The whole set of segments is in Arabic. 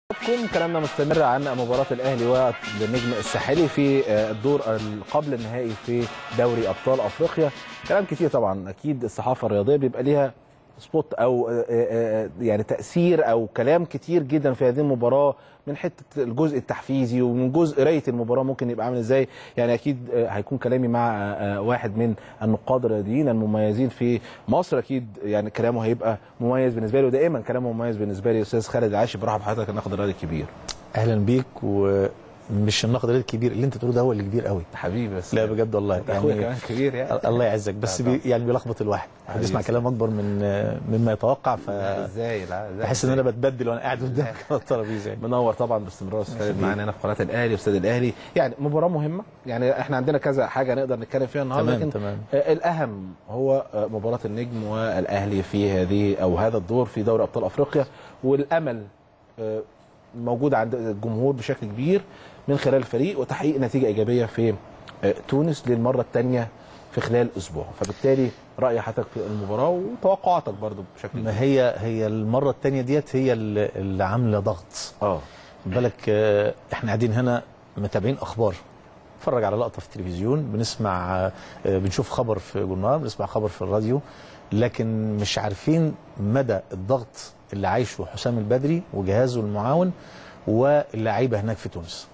كلامنا مستمر عن مباراة الأهلي والنجم الساحلي في الدور قبل النهائي في دوري أبطال أفريقيا. كلام كتير طبعا، أكيد الصحافة الرياضية بيبقى ليها سبوت أو يعني تأثير أو كلام كتير جدا في هذه المباراة، من حتة الجزء التحفيزي ومن جزء قراية المباراة ممكن يبقى عامل ازاي. يعني أكيد هيكون كلامي مع واحد من النقاد الرياضيين المميزين في مصر، أكيد يعني كلامه هيبقى مميز بالنسبة لي، ودائما كلامه مميز بالنسبة لي. أستاذ خالد العاشي، برحب بحضرتك الناقد الرياضي الكبير. اهلا بيك. ومش النقد الرياضي الكبير اللي انت تقوله ده هو اللي كبير قوي حبيبي، بس لا بجد والله يعني اخويا كمان كبير يعني. الله يعزك، بس يعني بيلخبط الواحد بيسمع كلام اكبر مما يتوقع، ازاي بحس ان انا بتبدل وانا قاعد قدامك على الترابيزه يعني. منور طبعا باستمرار استاذ خالد معانا هنا في قناه الاهلي واستاد الاهلي. يعني مباراه مهمه، يعني احنا عندنا كذا حاجه نقدر نتكلم فيها النهارده، لكن تمام. الاهم هو مباراه النجم والاهلي في هذه او هذا الدور في دوري ابطال افريقيا، والامل موجود عند الجمهور بشكل كبير من خلال الفريق وتحقيق نتيجه ايجابيه في تونس للمره الثانيه في خلال اسبوع. فبالتالي راي حضرتك في المباراه وتوقعاتك برضو بشكل كبير. ما هي المره الثانيه ديت هي اللي عامله ضغط. خد بالك، احنا قاعدين هنا متابعين اخبار، نتفرج على لقطه في التلفزيون، بنسمع بنشوف خبر في جورنال، بنسمع خبر في الراديو، لكن مش عارفين مدى الضغط اللي عايشه حسام البدري وجهازه المعاون واللعيبه هناك في تونس.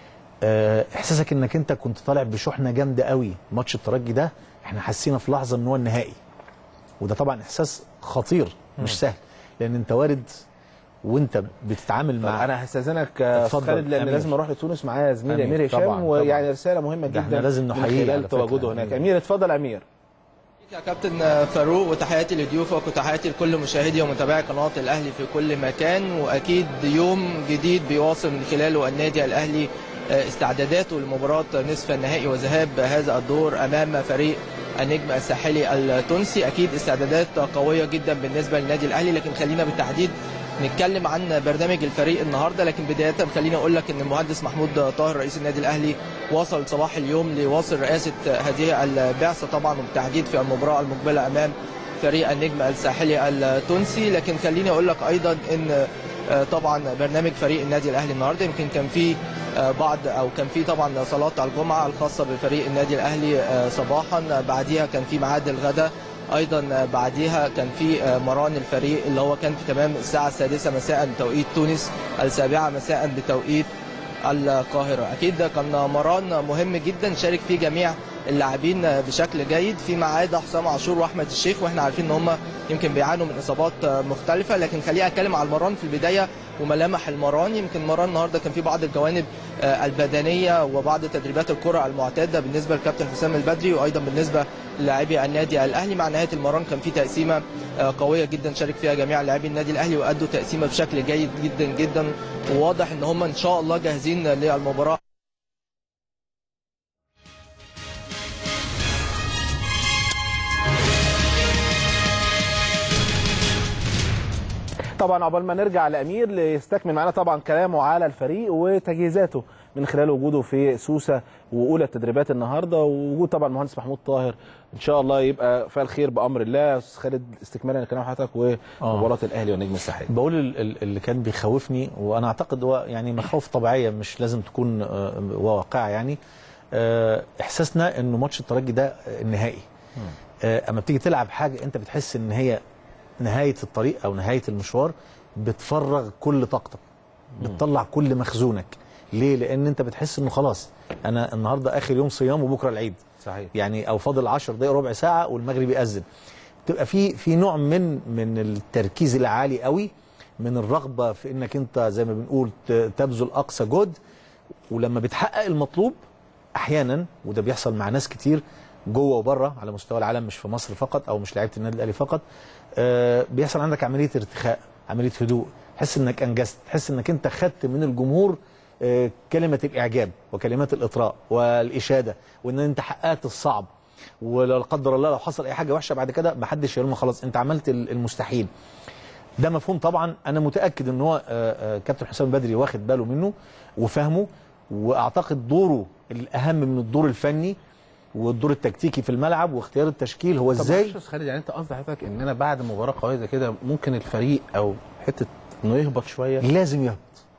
احساسك انك انت كنت طالع بشحنه جامده قوي. ماتش الترجي ده احنا حسينا في لحظه ان هو النهائي، وده طبعا احساس خطير مش سهل، لان انت وارد وانت بتتعامل مع. انا هستاذنك خالد، لان لازم اروح لتونس معايا زميلي امير هشام، ويعني رساله مهمه جدا احنا لازم نحييه خلال تواجده هناك. امير اتفضل. امير يا كابتن فاروق، وتحياتي لضيوفك وتحياتي لكل مشاهدي ومتابعي قناه الاهلي في كل مكان. واكيد يوم جديد بيواصل من خلاله النادي الاهلي استعداداته لمباراه نصف النهائي وذهاب هذا الدور امام فريق النجم الساحلي التونسي. اكيد استعدادات قويه جدا بالنسبه للنادي الاهلي، لكن خلينا بالتحديد نتكلم عن برنامج الفريق النهارده. لكن بدايه خليني اقول لك ان المهندس محمود طاهر رئيس النادي الاهلي وصل صباح اليوم لواصل رئاسه هذه البعثه طبعا، وبالتحديد في المباراه المقبله امام فريق النجم الساحلي التونسي. لكن خليني اقول لك ايضا ان طبعا برنامج فريق النادي الاهلي النهارده يمكن كان في كان في طبعا صلاه الجمعه الخاصه بفريق النادي الاهلي صباحا، بعديها كان في ميعاد الغداء، ايضا بعديها كان في مران الفريق اللي هو كان في تمام الساعه 6 مساء بتوقيت تونس، 7 مساء بتوقيت القاهره. اكيد كان مران مهم جدا شارك فيه جميع اللاعبين بشكل جيد، في معاد حسام عاشور واحمد الشيخ، واحنا عارفين ان هم يمكن بيعانوا من اصابات مختلفه. لكن خليني اتكلم على المران في البدايه وملامح المران. يمكن مران النهارده كان في بعض الجوانب البدنيه وبعض تدريبات الكره المعتاده بالنسبه للكابتن حسام البدري، وايضا بالنسبه للاعبي النادي الاهلي. مع نهايه المران كان في تقسيمه قويه جدا شارك فيها جميع لاعبي النادي الاهلي وادوا تقسيمه بشكل جيد جدا جدا، وواضح ان هم ان شاء الله جاهزين للمباراه. طبعا عقبال ما نرجع لامير ليستكمل معانا طبعا كلامه على الفريق وتجهيزاته من خلال وجوده في سوسه واولى التدريبات النهارده، ووجود طبعا المهندس محمود طاهر، ان شاء الله يبقى فيها الخير بامر الله. استاذ خالد، استكمالا لكلام حضرتك ومباراه الاهلي والنجم الساحلي. بقول اللي كان بيخوفني، وانا اعتقد هو يعني مخاوف طبيعيه مش لازم تكون واقعه، يعني احساسنا انه ماتش الترجي ده النهائي. اما بتيجي تلعب حاجه انت بتحس ان هي نهايه الطريق او نهايه المشوار، بتفرغ كل طاقتك، بتطلع كل مخزونك. ليه؟ لان انت بتحس انه خلاص انا النهارده اخر يوم صيام وبكره العيد. صحيح. يعني او فاضل 10 دقائق ربع ساعه والمغرب يأذن. بتبقى في نوع من التركيز العالي قوي، من الرغبه في انك انت زي ما بنقول تبذل اقصى جهد. ولما بتحقق المطلوب احيانا، وده بيحصل مع ناس كتير جوه وبره على مستوى العالم، مش في مصر فقط او مش لعيبه النادي الاهلي فقط، بيحصل عندك عمليه ارتخاء، عمليه هدوء، تحس انك انجزت، تحس انك انت خدت من الجمهور كلمه الاعجاب وكلمات الاطراء والاشاده، وان انت حققت الصعب، ولا قدر الله لو حصل اي حاجه وحشه بعد كده محدش يلومك، خلاص انت عملت المستحيل. ده مفهوم طبعا، انا متاكد ان هو كابتن حسام البدري واخد باله منه وفهمه، واعتقد دوره الاهم من الدور الفني والدور التكتيكي في الملعب واختيار التشكيل هو ازاي. طب خالد، يعني انت قصد حضرتك ان انا بعد مباراه قويه زي كده ممكن الفريق او حته انه يهبط شويه؟ لازم يهبط،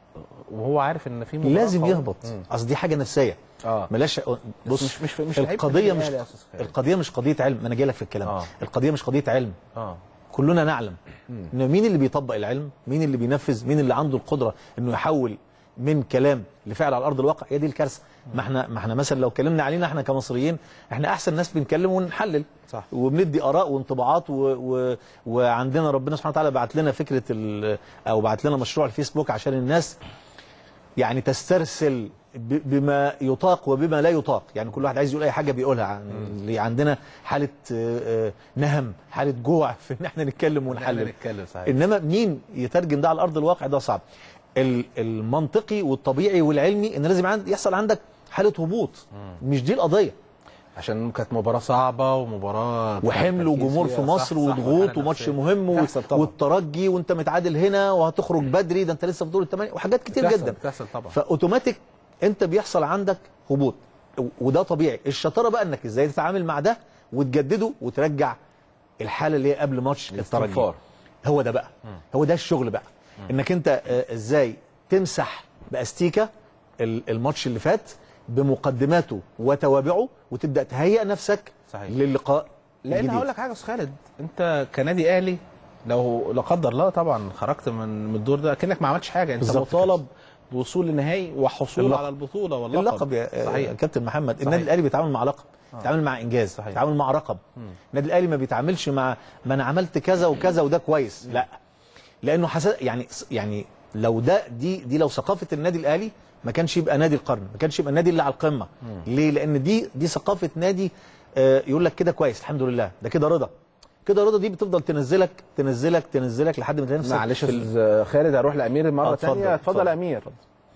وهو عارف ان في مباراه لازم قوية. يهبط. اصل دي حاجه نفسيه. ملاش بص مش القضيه مش قضيه علم. انا جاي لك في الكلام. القضيه مش قضيه علم. كلنا نعلم ان مين اللي بيطبق العلم، مين اللي بينفذ، مين اللي عنده القدره انه يحول من كلام لفعل على ارض الواقع. هي دي الكارثه. ما احنا مثلا لو اتكلمنا علينا احنا كمصريين، احنا احسن ناس بنتكلم ونحلل صح. وبندي اراء وانطباعات وعندنا ربنا سبحانه وتعالى بعت لنا فكره او بعت لنا مشروع الفيسبوك عشان الناس يعني تسترسل بما يطاق وبما لا يطاق. يعني كل واحد عايز يقول اي حاجه بيقولها. اللي عندنا حاله نهم، حاله جوع في ان احنا نتكلم ونحلل. صحيح. انما مين يترجم ده على ارض الواقع؟ ده صعب. المنطقي والطبيعي والعلمي ان لازم يحصل عندك حاله هبوط. مش دي القضيه. عشان كانت مباراه صعبه ومباراه وحمل وجمهور في مصر وضغوط وماتش مهم والترجي وانت متعادل هنا وهتخرج بدري، ده انت لسه في دور الثمانيه وحاجات كتير جدا بتحصل طبعا. فاوتوماتيك انت بيحصل عندك هبوط وده طبيعي. الشطاره بقى انك ازاي تتعامل مع ده وتجدده وترجع الحاله اللي هي قبل ماتش الترجي. هو ده بقى. هو ده الشغل بقى. انك انت ازاي تمسح باستيكه الماتش اللي فات بمقدماته وتوابعه وتبدا تهيئ نفسك صحيح. للقاء لان الجديد. هقول لك حاجه يا استاذ خالد، انت كنادي اهلي لو لا قدر الله طبعا خرجت من الدور ده كأنك ما عملتش حاجه. انت مطالب بوصول للنهائي وحصول على البطوله واللقب. اللقب يا كابتن محمد. النادي الاهلي بيتعامل مع لقب، بيتعامل مع انجاز، صحيح. بيتعامل مع رقم. النادي الاهلي ما بيتعاملش مع ما انا عملت كذا وكذا وده كويس. لا، لانه يعني لو دي لو ثقافه النادي الاهلي ما كانش يبقى نادي القرن، ما كانش يبقى النادي اللي على القمه. ليه؟ لان دي ثقافه نادي يقول لك كده كويس الحمد لله، ده كده رضا. كده رضا دي بتفضل تنزلك لحد ما تلاقي نفسك. معلش يا خالد هروح لامير مره ثانيه. اتفضل يا امير.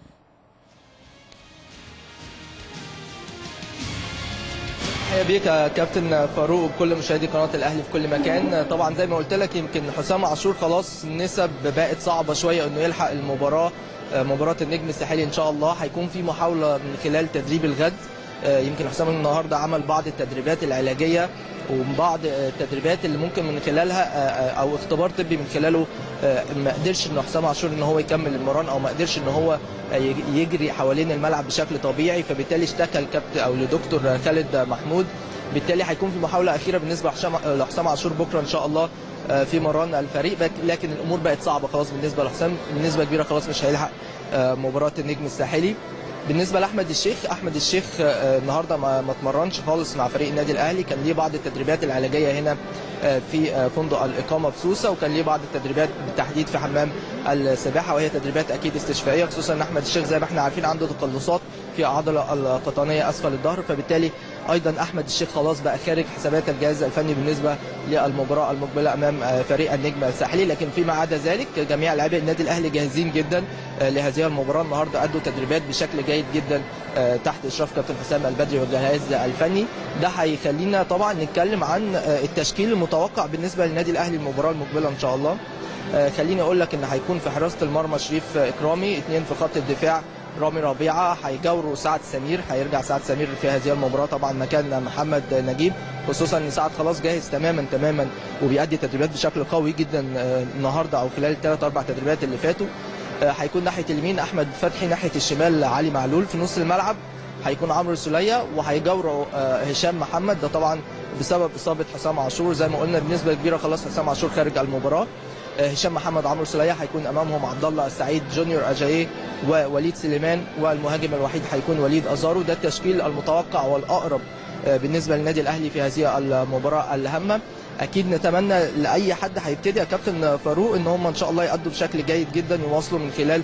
تحية بيك يا كابتن فاروق وكل مشاهدي قناه الاهلي في كل مكان. طبعا زي ما قلت لك يمكن حسام عاشور خلاص النسب بقت صعبه شويه انه يلحق مباراه النجم الساحلي. ان شاء الله هيكون في محاوله من خلال تدريب الغد. يمكن حسام النهارده عمل بعض التدريبات العلاجيه وبعض التدريبات اللي ممكن من خلالها او اختبار طبي من خلاله ما قدرش ان حسام عاشور ان هو يكمل المران او ما قدرش ان هو يجري حوالين الملعب بشكل طبيعي، فبالتالي اشتكى الكابتن او لدكتور خالد محمود. بالتالي هيكون في محاوله اخيره بالنسبه لحسام عاشور بكره ان شاء الله في مران الفريق. لكن الامور بقت صعبه خلاص بالنسبه لحسام، بنسبه كبيره خلاص مش هيلحق مباراه النجم الساحلي. بالنسبه لاحمد الشيخ، احمد الشيخ النهارده ما اتمرنش خالص مع فريق النادي الاهلي. كان ليه بعض التدريبات العلاجيه هنا في فندق الاقامه في سوسه، وكان ليه بعض التدريبات بالتحديد في حمام السباحه، وهي تدريبات اكيد استشفائيه، خصوصا ان احمد الشيخ زي ما احنا عارفين عنده تقلصات في العضله القطنيه اسفل الظهر. فبالتالي ايضا احمد الشيخ خلاص بقى خارج حسابات الجهاز الفني بالنسبه للمباراه المقبله امام فريق النجم الساحلي. لكن فيما عدا ذلك جميع لاعبي النادي الاهلي جاهزين جدا لهذه المباراه. النهارده ادوا تدريبات بشكل جيد جدا تحت اشراف كابتن حسام البدري والجهاز الفني. ده هيخلينا طبعا نتكلم عن التشكيل المتوقع بالنسبه للنادي الاهلي المباراه المقبله ان شاء الله. خليني اقول لك ان هيكون في حراسه المرمى شريف اكرامي، اثنين في خط الدفاع رامي ربيعه، هيجاوروا سعد سمير، هيرجع سعد سمير في هذه المباراه طبعا مكان محمد نجيب، خصوصا ان سعد خلاص جاهز تماما وبيأدي تدريبات بشكل قوي جدا النهارده او خلال الثلاث اربع تدريبات اللي فاتوا. هيكون ناحيه اليمين احمد فتحي، ناحيه الشمال علي معلول، في نص الملعب هيكون عمرو سوليه، وهيجاوروا هشام محمد. ده طبعا بسبب اصابه حسام عاشور، زي ما قلنا بنسبه كبيره خلاص حسام عاشور خارج المباراه. هشام محمد عمرو سوليه، هيكون امامهم عبد الله السعيد، جونيور اجاييه، ووليد سليمان، والمهاجم الوحيد هيكون وليد ازارو. ده التشكيل المتوقع والاقرب بالنسبه للنادي الاهلي في هذه المباراه الهامه. اكيد نتمنى لاي حد هيبتدي يا كابتن فاروق ان هم ان شاء الله يأدوا بشكل جيد جدا، يواصلوا من خلال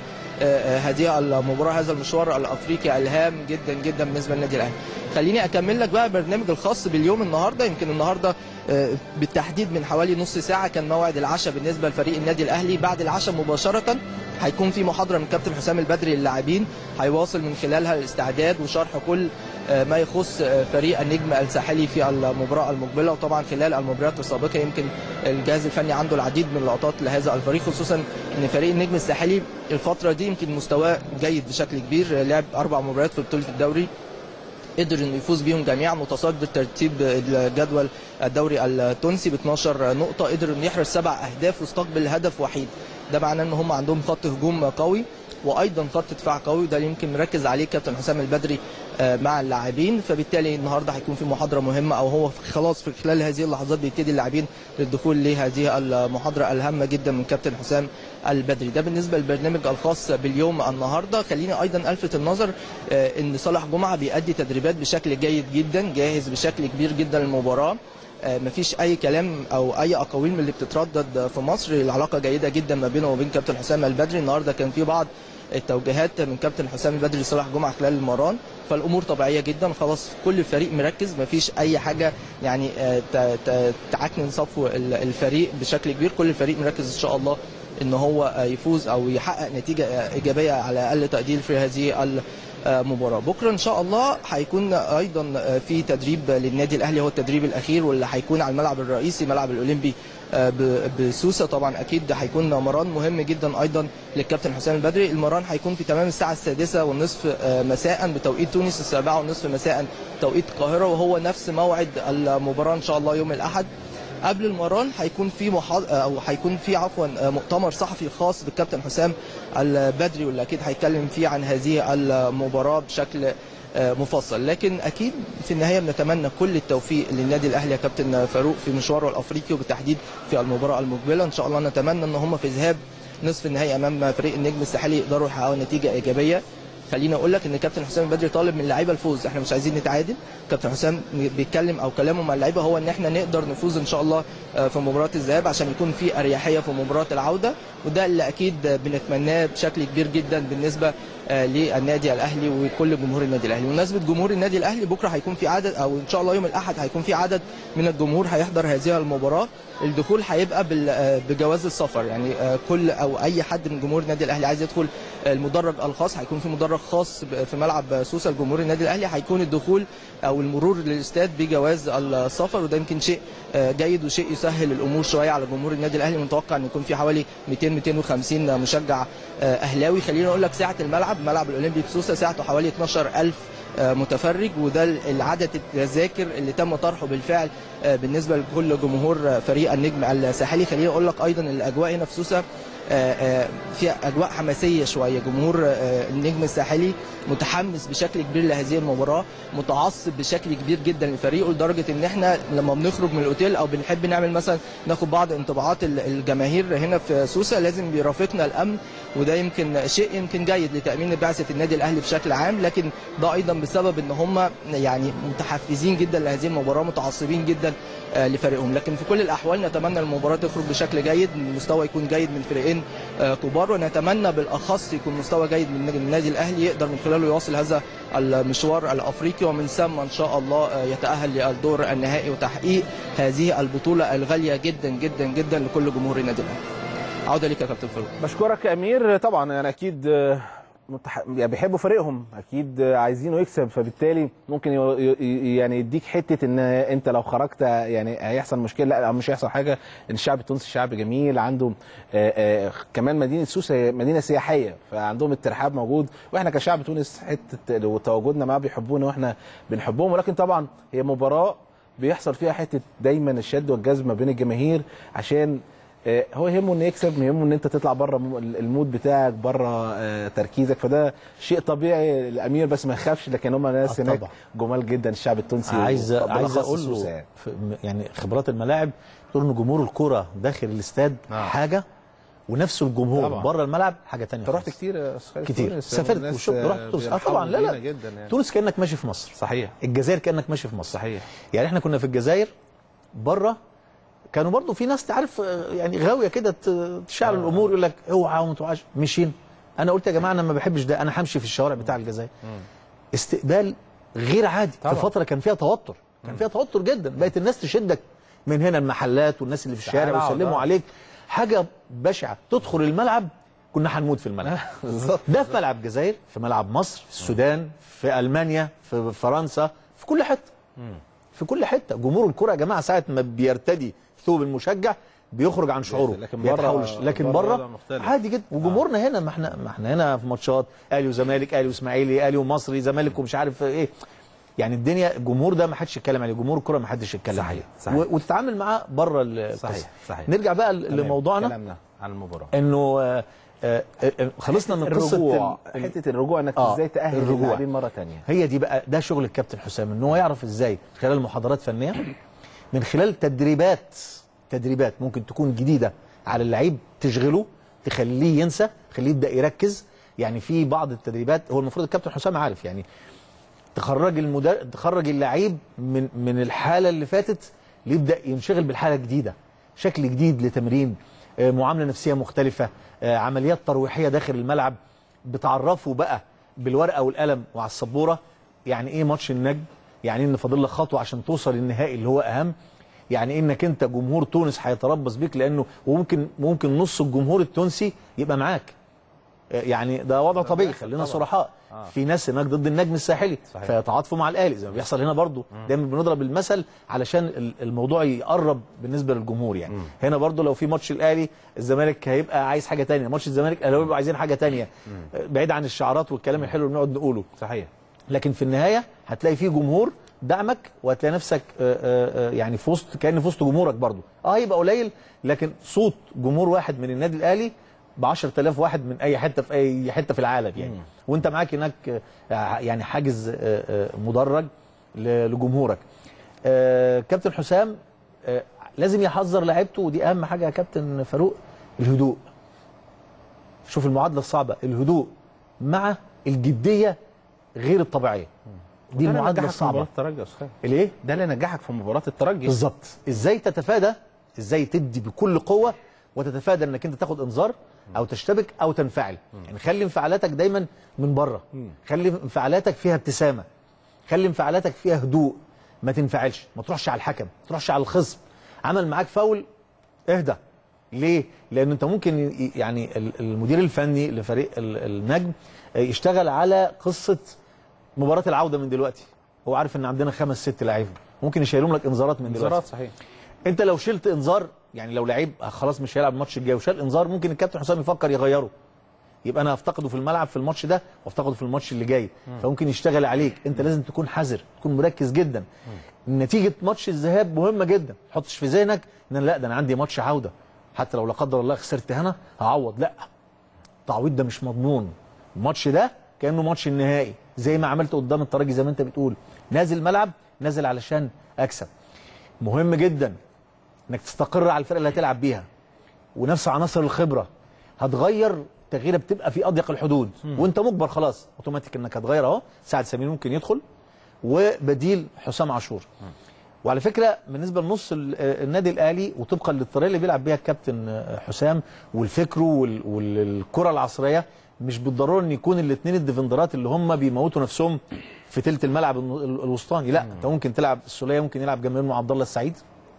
هذه المباراه هذا المشوار الافريقي الهام جدا جدا بالنسبه للنادي الاهلي. خليني اكمل لك بقى برنامج الخاص باليوم النهارده. يمكن النهارده بالتحديد من حوالي نص ساعه كان موعد العشاء بالنسبه لفريق النادي الاهلي. بعد العشاء مباشره هيكون في محاضره من كابتن حسام البدري للاعبين، هيواصل من خلالها الاستعداد وشرح كل ما يخص فريق النجم الساحلي في المباراه المقبله. وطبعا خلال المباريات السابقه يمكن الجهاز الفني عنده العديد من اللقطات لهذا الفريق، خصوصا ان فريق النجم الساحلي الفتره دي يمكن مستواه جيد بشكل كبير. لعب 4 مباريات في بطوله الدوري، قدر انه يفوز بيهم جميعا، متصدر ترتيب الجدول الدوري التونسي ب 12 نقطه، قدر انه يحرز 7 اهداف واستقبل هدف وحيد. ده معناه ان هم عندهم خط هجوم قوي وايضا خط دفاع قوي، وده اللي يمكن مركز عليه كابتن حسام البدري مع اللاعبين. فبالتالي النهارده هيكون في محاضره مهمه، او هو خلاص في خلال هذه اللحظات بيبتدي اللاعبين للدخول لهذه المحاضره الهامه جدا من كابتن حسام البدري. ده بالنسبه للبرنامج الخاص باليوم النهارده. خليني ايضا الفت النظر ان صالح جمعه بيأدي تدريبات بشكل جيد جدا، جاهز بشكل كبير جدا للمباراه. مفيش اي كلام او اي اقاويل من اللي بتتردد في مصر، العلاقه جيده جدا ما بينه وبين كابتن حسام البدري. النهارده كان في بعض التوجيهات من كابتن حسام البدري لصالح جمعه خلال المران، فالامور طبيعيه جدا. خلاص كل فريق مركز، مفيش اي حاجه يعني تعكنن صفو الفريق بشكل كبير. كل الفريق مركز ان شاء الله ان هو يفوز او يحقق نتيجه ايجابيه على اقل تقدير في هذه المباراه. بكره ان شاء الله هيكون ايضا في تدريب للنادي الاهلي، هو التدريب الاخير واللي هيكون على الملعب الرئيسي ملعب الاولمبي بسوسه. طبعا اكيد هيكون مران مهم جدا ايضا للكابتن حسام البدري. المران هيكون في تمام الساعه 6:30 مساء بتوقيت تونس، 7:30 مساء توقيت القاهره، وهو نفس موعد المباراه ان شاء الله يوم الاحد. قبل المران هيكون في مؤتمر صحفي خاص بالكابتن حسام البدري، واللي اكيد هيتكلم فيه عن هذه المباراه بشكل مفصل. لكن اكيد في النهايه بنتمنى كل التوفيق للنادي الاهلي يا كابتن فاروق في مشواره الافريقي، وبالتحديد في المباراه المقبله. ان شاء الله نتمنى ان هم في ذهاب نصف النهائي امام فريق النجم الساحلي يقدروا يحققوا نتيجه ايجابيه. خليني اقول لك ان كابتن حسام البدري طالب من اللعيبه الفوز، احنا مش عايزين نتعادل. كابتن حسام بيتكلم او كلامه مع اللعيبه هو ان احنا نقدر نفوز ان شاء الله في مباراه الذهاب عشان يكون في اريحيه في مباراه العوده، وده اللي اكيد بنتمناه بشكل كبير جدا بالنسبه للنادي الاهلي وكل جمهور النادي الاهلي. بمناسبه جمهور النادي الاهلي، بكره هيكون في عدد، او ان شاء الله يوم الاحد هيكون في عدد من الجمهور هيحضر هذه المباراه. الدخول هيبقى بجواز السفر، يعني كل او اي حد من جمهور النادي الاهلي عايز يدخل المدرج الخاص، هيكون في مدرج خاص في ملعب سوسه لجمهور النادي الاهلي، هيكون الدخول او المرور للاستاد بجواز السفر، وده يمكن شيء جيد وشيء يسهل الامور شويه على جمهور النادي الاهلي. متوقع ان يكون في حوالي 200-250 مشجع اهلاوي. خليني اقول لك سعه ملعب الاولمبي في سوسه سعته حوالي 12,000 متفرج، وده العدد التذاكر اللي تم طرحه بالفعل بالنسبه لكل جمهور فريق النجم الساحلي. خليني اقول لك ايضا الاجواء هنا في سوسه فيها اجواء حماسيه شويه. جمهور النجم الساحلي متحمس بشكل كبير لهذه المباراه، متعصب بشكل كبير جدا لفريقه، لدرجه ان احنا لما بنخرج من الاوتيل او بنحب نعمل مثلا ناخد بعض انطباعات الجماهير هنا في سوسه لازم بيرافقنا الامن، وده يمكن شيء جيد لتامين بعثه النادي الاهلي بشكل عام. لكن ده ايضا بسبب ان هم يعني متحفزين جدا لهذه المباراه، متعصبين جدا لفريقهم. لكن في كل الاحوال نتمنى المباراه تخرج بشكل جيد، المستوى يكون جيد من فريقين كبار، ونتمنى بالاخص يكون مستوى جيد من النادي الاهلي يقدر من خلاله يواصل هذا المشوار الافريقي، ومن ثم ان شاء الله يتاهل للدور النهائي وتحقيق هذه البطوله الغاليه جدا جدا جدا لكل جمهور النادي الاهلي. عوده ليك يا كابتن فاروق. بشكرك يا امير. طبعا يعني اكيد يعني بيحبوا فريقهم، اكيد عايزينه يكسب، فبالتالي ممكن يعني يديك حته ان انت لو خرجت يعني هيحصل مشكله. لا مش هيحصل حاجه، ان الشعب التونسي شعب جميل، عنده كمان مدينه سوسه مدينه سياحيه، فعندهم الترحاب موجود، واحنا كشعب تونس حته وتواجدنا معاه بيحبونا واحنا بنحبهم. ولكن طبعا هي مباراه بيحصل فيها حته دايما الشد والجذب ما بين الجماهير، عشان هو يهمه انه يكسب، يهمه ان انت تطلع بره المود بتاعك، بره تركيزك، فده شيء طبيعي. الامير بس ما يخافش، لكن هم ناس هناك جمال جدا الشعب التونسي. عايز اقول له يعني خبرات الملاعب، تقول ان جمهور الكوره داخل الاستاد حاجه، ونفس الجمهور بره الملعب حاجه ثانيه. رحت كتير سافرت وشفت، رحت تونس. طبعا لا يعني. تونس كانك ماشي في مصر. صحيح. الجزائر كانك ماشي في مصر. صحيح. يعني احنا كنا في الجزائر بره، كانوا برضو في ناس تعرف يعني غاويه كده تشعل الامور، يقول لك اوعى وما توعاش. مشينا، انا قلت يا جماعه انا ما بحبش ده، انا همشي في الشوارع بتاع الجزائر. استقبال غير عادي. طبعا. في فتره كان فيها توتر، كان فيها توتر جدا، بقت الناس تشدك من هنا المحلات والناس اللي في الشارع ويسلموا عليك، حاجه بشعه. تدخل الملعب كنا هنموت في الملعب. ده في ملعب الجزائر، في ملعب مصر، في السودان، في المانيا، في فرنسا، في كل حته. في كل حته جمهور الكره يا جماعه ساعه ما بيرتدي ثوب المشجع بيخرج عن شعوره، لكن بره عادي جدا. وجمهورنا هنا، ما احنا هنا في ماتشات اهلي وزمالك، اهلي واسماعيلي، اهلي ومصري، زمالك ومش عارف ايه، يعني الدنيا الجمهور ده ما حدش يتكلم عليه، جمهور الكره ما حدش يتكلم عليه، وتتعامل معاه بره القصه. صحيح. نرجع بقى لموضوعنا، كلامنا عن المباراه، انه خلصنا من قصه حته الرجوع، انك ازاي تاهل اللاعبين مره ثانيه. هي دي بقى، ده شغل الكابتن حسام، ان هو يعرف ازاي خلال محاضرات فنيه، من خلال تدريبات ممكن تكون جديده على اللعيب، تشغله، تخليه ينسى، تخليه يبدا يركز. يعني في بعض التدريبات هو المفروض الكابتن حسام عارف، يعني تخرج اللعيب من الحاله اللي فاتت، ليبدا ينشغل بالحاله الجديده، شكل جديد لتمرين، معامله نفسيه مختلفه، عمليات ترويحيه داخل الملعب، بتعرفه بقى بالورقه والقلم وعلى السبوره يعني ايه ماتش النجم، يعني ان فاضل لك خطوه عشان توصل للنهائي اللي هو اهم، يعني انك انت جمهور تونس هيتربص بيك، لانه ممكن نص الجمهور التونسي يبقى معاك. يعني ده وضع طبيعي، خلينا صرحاء. في ناس هناك ضد النجم الساحلي فيتعاطفوا مع الاهلي زي ما بيحصل هنا برضو. دايما بنضرب المثل علشان الموضوع يقرب بالنسبه للجمهور. يعني هنا برضو لو في ماتش الاهلي الزمالك هيبقى عايز حاجه ثانيه، ماتش الزمالك الاهلي هيبقوا عايزين حاجه ثانيه، بعيد عن الشعارات والكلام الحلو اللي بنقعد نقوله. صحيح. لكن في النهايه هتلاقي في جمهور دعمك، وهتلاقي نفسك يعني في وسط، كأن في وسط جمهورك برضو. هيبقى قليل، لكن صوت جمهور واحد من النادي الاهلي ب 10,000 واحد من اي حته في اي حته في العالم يعني. وانت معاك هناك يعني حاجز مدرج لجمهورك. كابتن حسام لازم يحذر لعيبته، ودي اهم حاجه يا كابتن فاروق، الهدوء. شوف المعادله الصعبه، الهدوء مع الجديه غير الطبيعيه. دي المعادله الصعبه. ليه؟ ده اللي نجحك في مباراه الترجي بالظبط. ازاي تتفادى، ازاي تدي بكل قوه وتتفادى انك انت تاخد انذار او تشتبك او تنفعل. يعني خلي انفعالاتك دايما من بره، خلي انفعالاتك فيها ابتسامه، خلي انفعالاتك فيها هدوء، ما تنفعلش، ما تروحش على الحكم، ما تروحش على الخصم. عمل معاك فاول، اهدى. ليه؟ لان انت ممكن يعني المدير الفني لفريق النجم يشتغل على قصه مباراه العوده من دلوقتي. هو عارف ان عندنا 5 6 لعيبه ممكن يشيلهم لك انذارات من دلوقتي. انذارات صحيح. انت لو شلت انذار، يعني لو لعيب خلاص مش هيلعب الماتش الجاي وشال انذار، ممكن الكابتن حسام يفكر يغيره، يبقى انا هفتقده في الملعب في الماتش ده وافتقده في الماتش اللي جاي. فممكن يشتغل عليك. انت لازم تكون حذر، تكون مركز جدا. نتيجه ماتش الذهاب مهمه جدا، ما تحطش في ذهنك ان لا ده انا عندي ماتش عوده، حتى لو لا قدر الله خسرت هنا هعوض. لا، التعويض ده مش مضمون. الماتش ده كانه ماتش النهائي، زي ما عملت قدام الترجي زي ما انت بتقول، نازل ملعب، نازل علشان اكسب. مهم جدا انك تستقر على الفرقه اللي هتلعب بيها، ونفس عناصر الخبره هتغير تغييره بتبقى في اضيق الحدود. وانت مجبر خلاص اوتوماتيك انك هتغير. اهو سعد سمير ممكن يدخل وبديل حسام عاشور. وعلى فكره بالنسبه لنص النادي الاهلي، وطبقا للطريقه اللي بيلعب بيها الكابتن حسام والفكر والكره العصريه، مش بالضروره ان يكون الاثنين الديفندرات اللي هم بيموتوا نفسهم في ثلث الملعب الوسطاني. لا، انت ممكن تلعب السوليه، ممكن يلعب جنب منه عبد الله السعيد.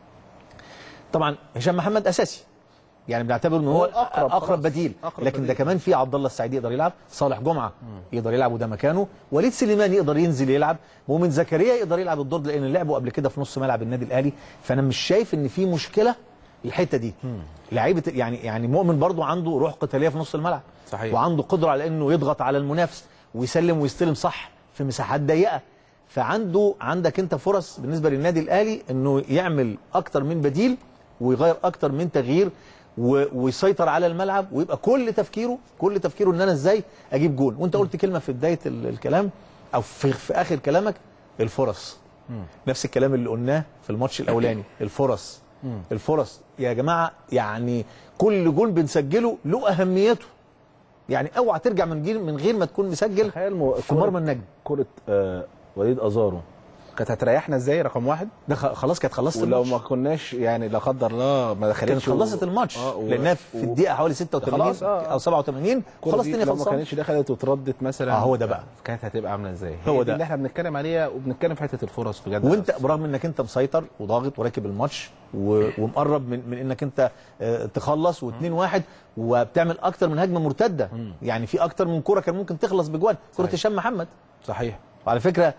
طبعا هشام محمد اساسي، يعني بنعتبر ان هو اقرب بديل. لكن ده كمان في عبد الله السعيد يقدر يلعب، صالح جمعه يقدر يلعب وده مكانه، وليد سليمان يقدر ينزل يلعب، مؤمن زكريا يقدر يلعب الدور ده لان لعبه قبل كده في نص ملعب النادي الاهلي. فانا مش شايف ان في مشكله الحته دي. لعيبه يعني مؤمن برضو عنده روح قتاليه في نص الملعب. صحيح. وعنده قدره على انه يضغط على المنافس ويسلم ويستلم صح في مساحات ضيقه. عندك انت فرص بالنسبه للنادي الاهلي انه يعمل اكتر من بديل ويغير اكتر من تغيير ويسيطر على الملعب، ويبقى كل تفكيره ان انا ازاي اجيب جول. وانت قلت كلمه في بدايه الكلام او في اخر كلامك، الفرص. نفس الكلام اللي قلناه في الماتش الاولاني، الفرص يا جماعه. يعني كل جول بنسجله له اهميته. يعني اوعى ترجع من غير ما تكون مسجل في مرمى النجم. كره وليد ازارو كانت هتريحنا ازاي؟ رقم واحد، ده خلاص كانت خلصت ولو الماتش. ما كناش يعني لا قدر الله ما دخلتش كانت خلصت الماتش. لانها في الدقيقه حوالي 86 او 87 خلاص الدنيا خلصت. لو ما كانتش دخلت وتردت مثلا هو ده بقى كانت هتبقى عامله ازاي؟ هو ده اللي احنا بنتكلم عليها، وبنتكلم في حته الفرص بجد. وانت برغم انك انت مسيطر وضاغط وراكب الماتش ومقرب من انك انت تخلص و2-1 وبتعمل اكتر من هجمه مرتده. يعني في اكتر من كره كان ممكن تخلص بجوان. كره هشام محمد صحيح. وعلى فكره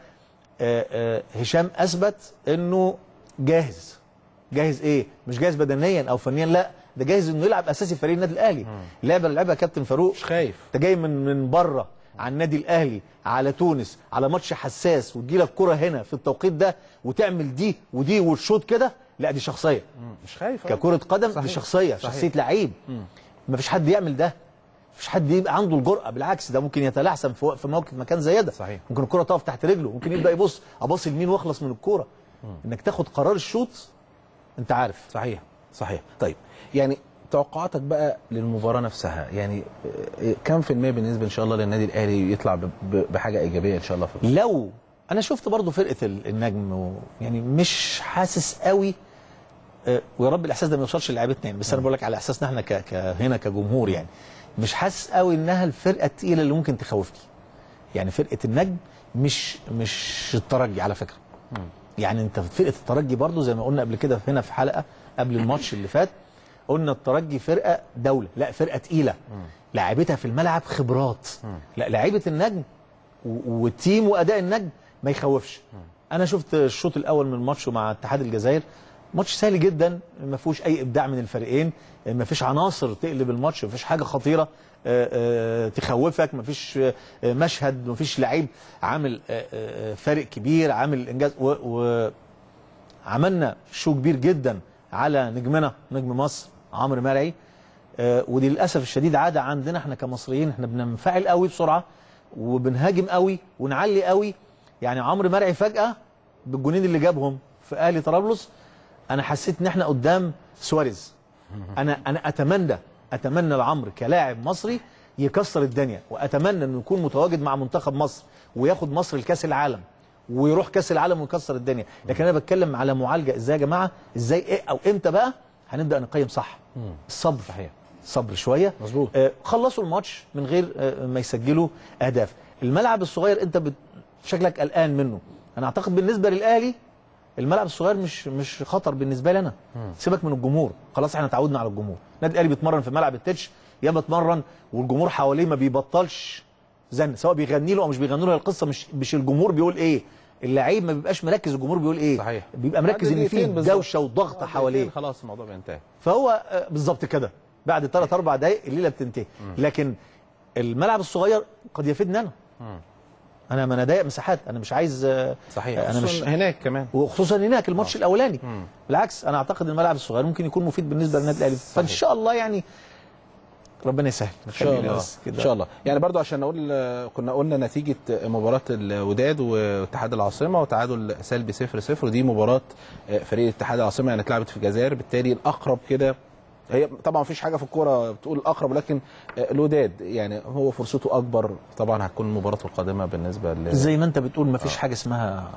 هشام اثبت انه جاهز. ايه؟ مش جاهز بدنيا او فنيا، لا ده جاهز انه يلعب اساسي في فريق النادي الاهلي. اللعبه اللي لعبها كابتن فاروق مش خايف. انت جاي من بره على النادي الاهلي، على تونس، على ماتش حساس، وتجي لك كره هنا في التوقيت ده وتعمل دي ودي والشوط كده، لا دي شخصيه. مش خايف ككره قدم صحيح. دي شخصيه، صحيح. شخصيه لعيب. مفيش حد يعمل ده، مفيش حد يبقى عنده الجرأه، بالعكس ده ممكن يتلعثم في موقف مكان زي ده. صحيح. ممكن الكره تقف تحت رجله، ممكن يبدا يبص ابص لمين واخلص من الكوره. انك تاخد قرار الشوط انت عارف. صحيح صحيح. طيب يعني توقعاتك بقى للمباراه نفسها، يعني كم في المية بالنسبه ان شاء الله للنادي الاهلي يطلع بحاجه ايجابيه ان شاء الله في لو انا شفت برضو فرقه النجم يعني مش حاسس قوي، ويا رب الاحساس ده ما يوصلش للاعيبتنا يعني، بس انا بقول لك على احساسنا احنا هنا كجمهور يعني. مش حاسس قوي انها الفرقه الثقيله اللي ممكن تخوفني. يعني فرقه النجم مش الترجي على فكره. يعني انت فرقه الترجي برضو زي ما قلنا قبل كده هنا في حلقه قبل الماتش اللي فات، قلنا الترجي فرقه دوله، لا فرقه ثقيله. لاعيبتها في الملعب خبرات. لا لعيبه النجم والتيم واداء النجم ما يخوفش. انا شفت الشوط الاول من الماتش مع اتحاد الجزائر، ماتش سهل جدا، ما فيهوش اي ابداع من الفريقين، ما فيش عناصر تقلب الماتش، ما فيش حاجه خطيره تخوفك، ما فيش مشهد، ما فيش لعيب عامل فارق كبير، عامل انجاز. وعملنا شو كبير جدا على نجمنا نجم مصر عمرو مرعي. ودي للاسف الشديد عاده عندنا احنا كمصريين، احنا بننفعل قوي بسرعه وبنهاجم قوي ونعلي قوي. يعني عمرو مرعي فجاه بالجونين اللي جابهم في اهلي طرابلس انا حسيت ان احنا قدام سواريز. انا اتمنى لعمرو كلاعب مصري يكسر الدنيا، واتمنى انه يكون متواجد مع منتخب مصر وياخد مصر لكاس العالم ويروح كاس العالم ويكسر الدنيا. لكن انا بتكلم على معالجه ازاي يا جماعه، ازاي ايه او امتى بقى هنبدا نقيم صح. الصبر. صحيح. صبر شويه. مظبوط. خلصوا الماتش من غير ما يسجلوا اهداف. الملعب الصغير انت شكلك قلقان منه. انا اعتقد بالنسبه للاهلي الملعب الصغير مش خطر بالنسبه لي انا. سيبك من الجمهور، خلاص احنا اتعودنا على الجمهور. النادي الاهلي بيتمرن في ملعب التتش، يا بيتمرن والجمهور حواليه ما بيبطلش زن، سواء بيغني له او مش بيغني له. القصه مش الجمهور بيقول ايه، اللعيب ما بيبقاش مركز الجمهور بيقول ايه. صحيح. بيبقى مركز ان في دوشه وضغط حواليه، خلاص الموضوع بينتهي. فهو بالظبط كده بعد 3 4 دقائق الليله بتنتهي. لكن الملعب الصغير قد يفيدني انا ما انا ضايق مساحات، انا مش عايز. صحيح. انا مش هناك كمان، وخصوصا هناك الماتش الاولاني. بالعكس انا اعتقد الملعب الصغير ممكن يكون مفيد بالنسبه للنادي الاهلي. فان شاء الله يعني ربنا يسهل ان شاء الله. ان شاء الله. يعني برضو عشان نقول، كنا قلنا نتيجه مباراه الوداد واتحاد العاصمه وتعادل سلبي 0-0، ودي مباراه فريق اتحاد العاصمه يعني اتلعبت في الجزائر، بالتالي الاقرب كده هي طبعا مفيش حاجه في الكوره بتقول الاقرب، لكن الوداد يعني هو فرصته اكبر. طبعا هتكون مباراته القادمه بالنسبه زي ما انت بتقول مفيش حاجه اسمها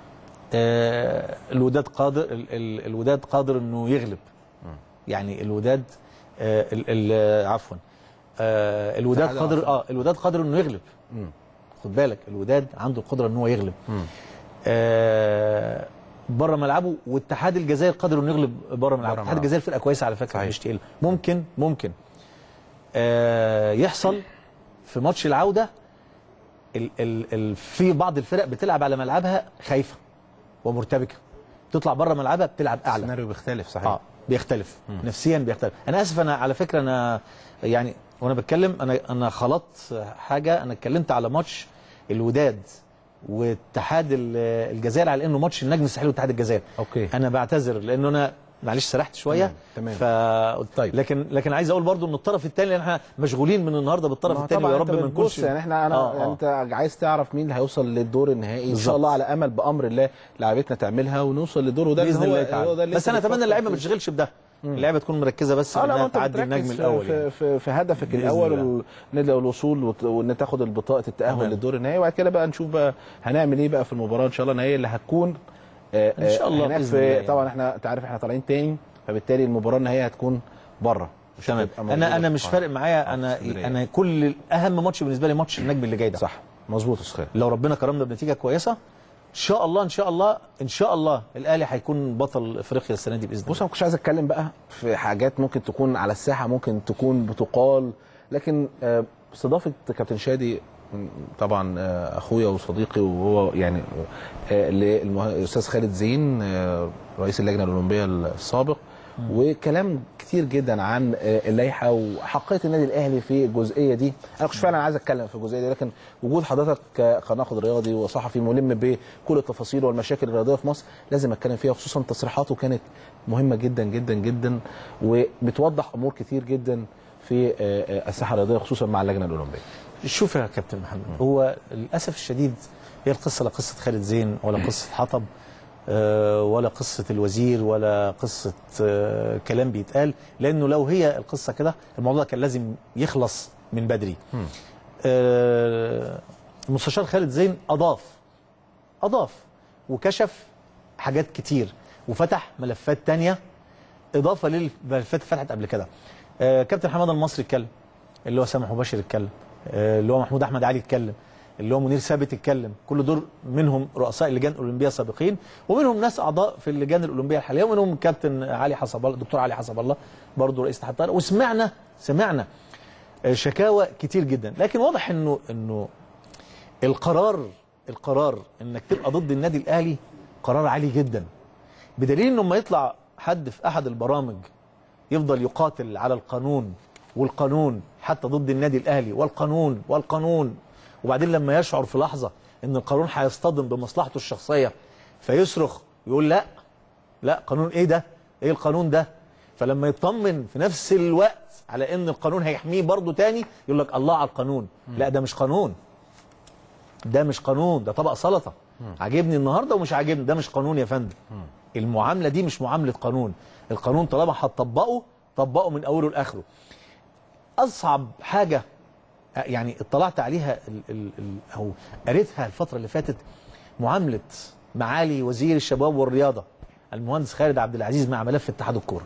الوداد قادر، الوداد قادر انه يغلب. يعني الوداد عفوا الوداد قادر الوداد قادر انه يغلب. خد بالك الوداد عنده القدره ان هو يغلب بره ملعبه، واتحاد الجزائر قادر انه يغلب بره ملعبه. اتحاد الجزائر فرقه كويسه على فكره، مش تقيله. ممكن يحصل في ماتش العوده في بعض الفرق بتلعب على ملعبها خايفه ومرتبكه، تطلع بره ملعبها بتلعب اعلى. السيناريو بيختلف. صحيح. بيختلف. نفسيا بيختلف. انا اسف، انا على فكره انا يعني وانا بتكلم انا خلطت حاجه. انا اتكلمت على ماتش الوداد واتحاد الجزائر على انه ماتش النجم الساحلي واتحاد الجزائر. اوكي. انا بعتذر لانه انا معلش سرحت شويه. تمام. طيب. لكن عايز اقول برضو ان الطرف الثاني، لان احنا مشغولين من النهارده بالطرف الثاني، ويا رب ما نكونش يعني احنا انت عايز تعرف مين اللي هيوصل للدور النهائي ان شاء الله، على امل بامر الله لعيبتنا تعملها ونوصل للدور، وده باذن الله تعالى. بس انا اتمنى اللعيبه ما تشغلش بده، اللعيبه تكون مركزه بس انها تعدي النجم الاول يعني. في هدفك الاول الوصول، وان تاخد البطاقه التاهل للدور النهائي، وبعد كده بقى نشوف بقى هنعمل ايه بقى في المباراه ان شاء الله النهائيه اللي هتكون ان شاء الله باذن الله. طبعا احنا انت عارف احنا طالعين تاني، فبالتالي المباراه النهائيه هتكون بره. تمام. انا مش فارق معايا، انا كل اهم ماتش بالنسبه لي ماتش النجم اللي جاي ده. صح. مظبوط يا استاذ. لو ربنا كرمنا بنتيجه كويسه ان شاء الله ان شاء الله الاهلي هيكون بطل افريقيا السنه دي باذن الله. بص انا ما كنتش عايز اتكلم بقى في حاجات ممكن تكون على الساحه، ممكن تكون بتقال، لكن استضافه كابتن شادي طبعا اخويا وصديقي، وهو يعني الاستاذ خالد زين رئيس اللجنه الاولمبيه السابق، وكلام كتير جدا عن اللائحه وحقيه النادي الاهلي في الجزئيه دي. انا كنت فعلا عايز اتكلم في الجزئيه دي، لكن وجود حضرتك كناقد رياضي وصحفي ملم بكل التفاصيل والمشاكل الرياضيه في مصر لازم اتكلم فيها، خصوصا تصريحاته كانت مهمه جدا جدا جدا وبتوضح امور كتير جدا في الساحه الرياضيه خصوصا مع اللجنه الاولمبيه. شوف يا كابتن محمد، هو للاسف الشديد هي القصه لا قصه خالد زين ولا قصه حطب ولا قصه الوزير ولا قصه كلام بيتقال، لانه لو هي القصه كده الموضوع كان لازم يخلص من بدري. المستشار خالد زين اضاف وكشف حاجات كتير وفتح ملفات تانية اضافه للملفات اللي فتحت قبل كده. كابتن حماده المصري اتكلم، اللي هو سامح مباشر اتكلم، اللي هو محمود احمد علي اتكلم، اللي هو منير ثابت اتكلم، كل دول منهم رؤساء اللجان الاولمبيه السابقين ومنهم ناس اعضاء في اللجان الاولمبيه الحاليه ومنهم كابتن علي حسب الله، الدكتور علي حسب الله برضه رئيس اتحاد الطائره، وسمعنا شكاوى كتير جدا، لكن واضح انه القرار انك تبقى ضد النادي الاهلي قرار عالي جدا، بدليل انه لما يطلع حد في احد البرامج يفضل يقاتل على القانون والقانون حتى ضد النادي الاهلي والقانون وبعدين لما يشعر في لحظه ان القانون هيصطدم بمصلحته الشخصيه فيصرخ يقول لا قانون ايه ده؟ ايه القانون ده؟ فلما يطمن في نفس الوقت على ان القانون هيحميه برضه تاني يقول لك الله على القانون. لا ده مش قانون، ده طبق سلطه، عاجبني النهارده ومش عاجبني، ده مش قانون يا فندم. المعامله دي مش معامله قانون، القانون طالما هتطبقه طبقه من اوله لاخره. اصعب حاجه يعني اطلعت عليها او قريتها الفتره اللي فاتت معامله معالي وزير الشباب والرياضه المهندس خالد عبد العزيز مع ملف اتحاد الكوره.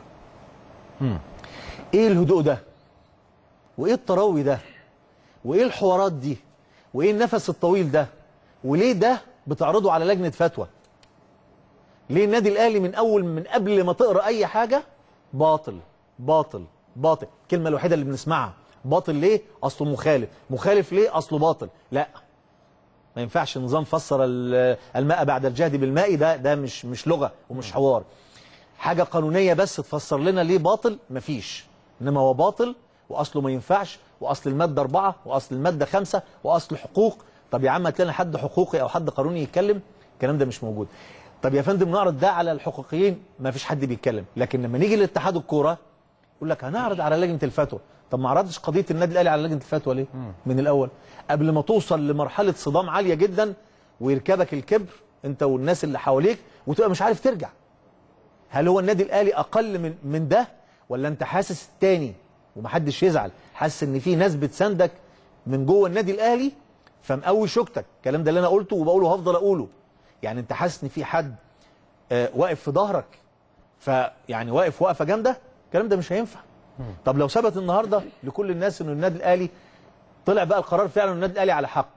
ايه الهدوء ده؟ وايه التروي ده؟ وايه الحوارات دي؟ وايه النفس الطويل ده؟ وليه ده بتعرضه على لجنه فتوى؟ ليه النادي الاهلي من قبل ما تقرا اي حاجه باطل باطل باطل؟ الكلمه الوحيده اللي بنسمعها باطل. ليه؟ اصله مخالف ليه؟ اصله باطل. لا ما ينفعش نظام فسر الماء بعد الجهد بالماء، ده مش لغه ومش حوار. حاجه قانونيه بس تفسر لنا ليه باطل مفيش، انما هو باطل واصله ما ينفعش واصل الماده 4 واصل الماده 5 واصل حقوق. طب يا عم هات لنا حد حقوقي او حد قانوني يتكلم، الكلام ده مش موجود. طب يا فندم نعرض ده على الحقوقيين، ما فيش حد بيتكلم. لكن لما نيجي لاتحاد الكوره يقول لك هنعرض على لجنه الفتوى. طب ما عرضش قضيه النادي الاهلي على لجنه الفتوى ليه؟ من الاول قبل ما توصل لمرحله صدام عاليه جدا ويركبك الكبر انت والناس اللي حواليك وتبقى مش عارف ترجع. هل هو النادي الاهلي اقل من ده، ولا انت حاسس تاني ومحدش يزعل، حاسس ان في ناس بتساندك من جوه النادي الاهلي فمقوي شوكتك؟ الكلام ده اللي انا قلته وبقوله وهفضل اقوله. يعني انت حاسس ان في حد واقف في ظهرك فيعني واقف وقفه جامده، الكلام ده مش هينفع. طب لو ثبت النهارده لكل الناس ان النادي الاهلي طلع بقى القرار فعلا النادي الاهلي على حق،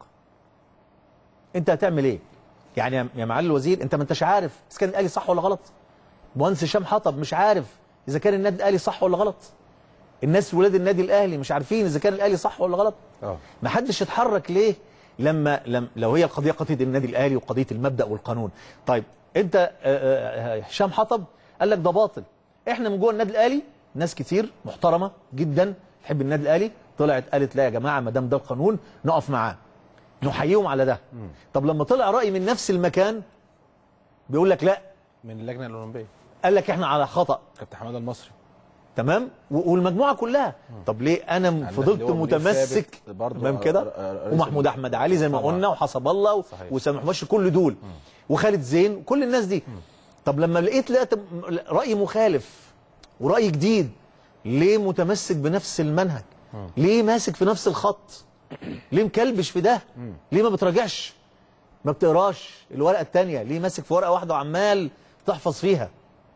انت هتعمل ايه؟ يعني يا معالي الوزير انت ما انتش عارف اذا كان الاهلي صح ولا غلط. مهندس هشام حطب مش عارف اذا كان النادي الاهلي صح ولا غلط. الناس ولاد النادي الاهلي مش عارفين اذا كان الاهلي صح ولا غلط. ما حدش يتحرك ليه لو هي القضيه قضيه النادي الاهلي وقضيه المبدا والقانون. طيب انت هشام حطب قال لك ده باطل. احنا من جوه النادي الاهلي ناس كتير محترمه جدا تحب النادي الاهلي طلعت قالت لا يا جماعه ما دام ده القانون نقف معاه، نحييهم على ده. طب لما طلع راي من نفس المكان بيقول لك لا من اللجنه الاولمبيه قال قال لك احنا على خطا، كابتن حماده المصري تمام والمجموعه كلها. طب ليه انا فضلت متمسك تمام كده؟ ومحمود احمد علي زي ما قلنا وحسب الله وسامح مباشر كل دول وخالد زين كل الناس دي. طب لما لقيت راي مخالف وراي جديد، ليه متمسك بنفس المنهج؟ ليه ماسك في نفس الخط؟ ليه مكلبش في ده؟ ليه ما بتراجعش؟ ما بتقراش الورقه الثانيه؟ ليه ماسك في ورقه واحده وعمال تحفظ فيها؟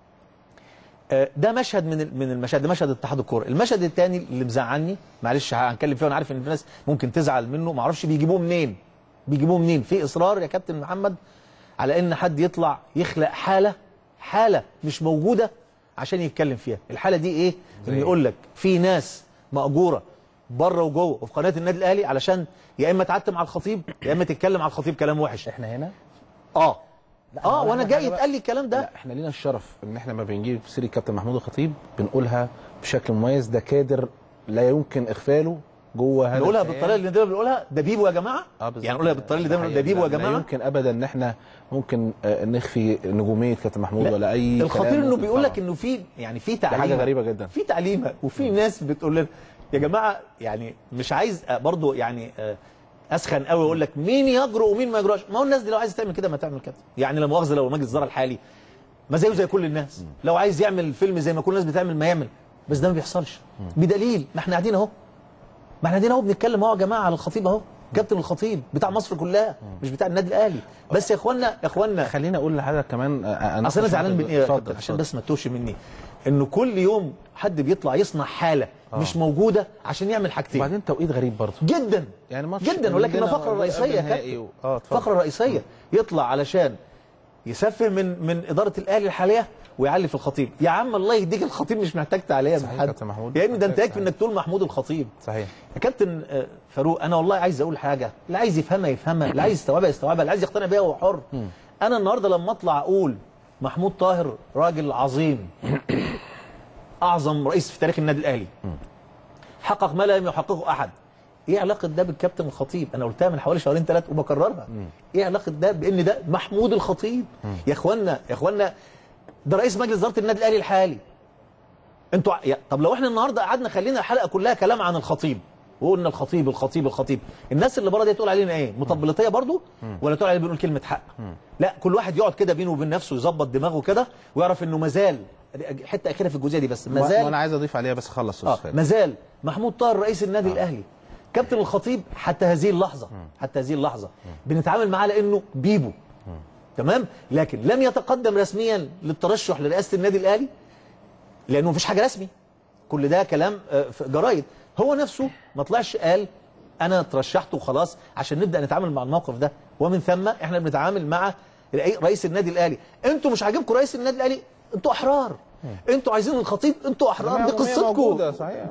ده مشهد من المشاهد، ده مشهد اتحاد الكوره. المشهد الثاني اللي مزعلني معلش هنتكلم فيه وانا عارف ان في ناس ممكن تزعل منه، ما اعرفش بيجيبوه منين. في اصرار يا كابتن محمد على ان حد يطلع يخلق حاله مش موجوده عشان يتكلم فيها. الحاله دي ايه؟ انه يقول لك في ناس مأجوره بره وجوه وفي قناه النادي الاهلي علشان يا اما تعتم على الخطيب يا اما تتكلم على الخطيب كلام وحش. احنا هنا وانا جاي يتقال لي الكلام ده. لا احنا لينا الشرف ان احنا ما بنجيب سيره كابتن محمود الخطيب بنقولها بشكل مميز. ده كادر لا يمكن اغفاله جوه هذا نقولها بالطريقه اللي دايما بنقولها ده بيبو يا جماعه. يعني نقولها بالطريقه اللي دايما ده بيبو يا جماعه. لا يمكن ابدا ان احنا ممكن نخفي نجوميه كابتن محمود ولا اي الخطير انه بيقول لك انه في يعني في تعليمه، حاجه غريبه جدا، في تعليمه وفي ناس بتقول لنا يا جماعه يعني مش عايز برضو يعني اسخن قوي اقول لك مين يجرؤ ومين ما يجرؤش. ما هو الناس دي لو عايزه تعمل كده ما تعمل كده. يعني لا مؤاخذه لو مجلس الاداره الحالي ما زيه زي كل الناس، لو عايز يعمل فيلم زي ما كل الناس بتعمل ما يعمل، بس ده ما بيحصلش. بدليل ما احنا قاعدين اهو، ما احنا قاعدين اهو بنتكلم اهو يا جماعه على الخطيب اهو، كابتن الخطيب بتاع مصر كلها مش بتاع النادي الاهلي بس. يا اخوانا خلينا اقول لحضرتك كمان اصل انا زعلان من ايه يا كابتن عشان بس ما تتوهش مني، انه كل يوم حد بيطلع يصنع حاله مش موجوده عشان يعمل حاجتين. وبعدين توقيت غريب برضه جدا يعني جدا. ولكن الفقره الرئيسيه يا كابتن الفقره الرئيسيه يطلع علشان يسفه من اداره الاهلي الحاليه ويعلي في الخطيب. يا عم الله يهديك، الخطيب مش محتاج تعليق من حد يا ابني، ده انت يكفي انك تقول محمود الخطيب. صحيح يا كابتن فاروق، انا والله عايز اقول حاجه، اللي عايز يفهمها يفهمها، اللي عايز يستوعبها يستوعبها، اللي عايز يقتنع بيها هو حر. انا النهارده لما اطلع اقول محمود طاهر راجل عظيم اعظم رئيس في تاريخ النادي الاهلي حقق ما لم يحققه احد، ايه علاقه ده بالكابتن الخطيب؟ انا قلتها من حوالي شهرين ثلاثه وبكررها. ايه علاقه ده بان ده محمود الخطيب؟ يا اخوانا ده رئيس مجلس اداره النادي الاهلي الحالي. انتوا طب لو احنا النهارده قعدنا خلينا الحلقه كلها كلام عن الخطيب وقلنا الخطيب الخطيب الخطيب، الناس اللي بره دي تقول علينا ايه؟ مطبلطيه برضو ولا تقول علينا بنقول كلمه حق؟ لا، كل واحد يقعد كده بينه وبين نفسه يظبط دماغه كده ويعرف انه مازال حته اخيره في الجزئيه دي بس مازال. وانا عايز اضيف عليها بس خلص مازال محمود طاهر رئيس النادي الاهلي كابتن الخطيب حتى هذه اللحظه بنتعامل معاه لانه بيبو تمام، لكن لم يتقدم رسميا للترشح لرئاسه النادي الاهلي لانه مفيش حاجه رسمي، كل ده كلام في جرايد. هو نفسه ما طلعش قال انا ترشحت وخلاص عشان نبدا نتعامل مع الموقف ده، ومن ثم احنا بنتعامل مع رئيس النادي الاهلي. انتوا مش عاجبكم رئيس النادي الاهلي، انتوا احرار. انتوا عايزين الخطيب، انتوا احرار، دي قصتكم. صحيح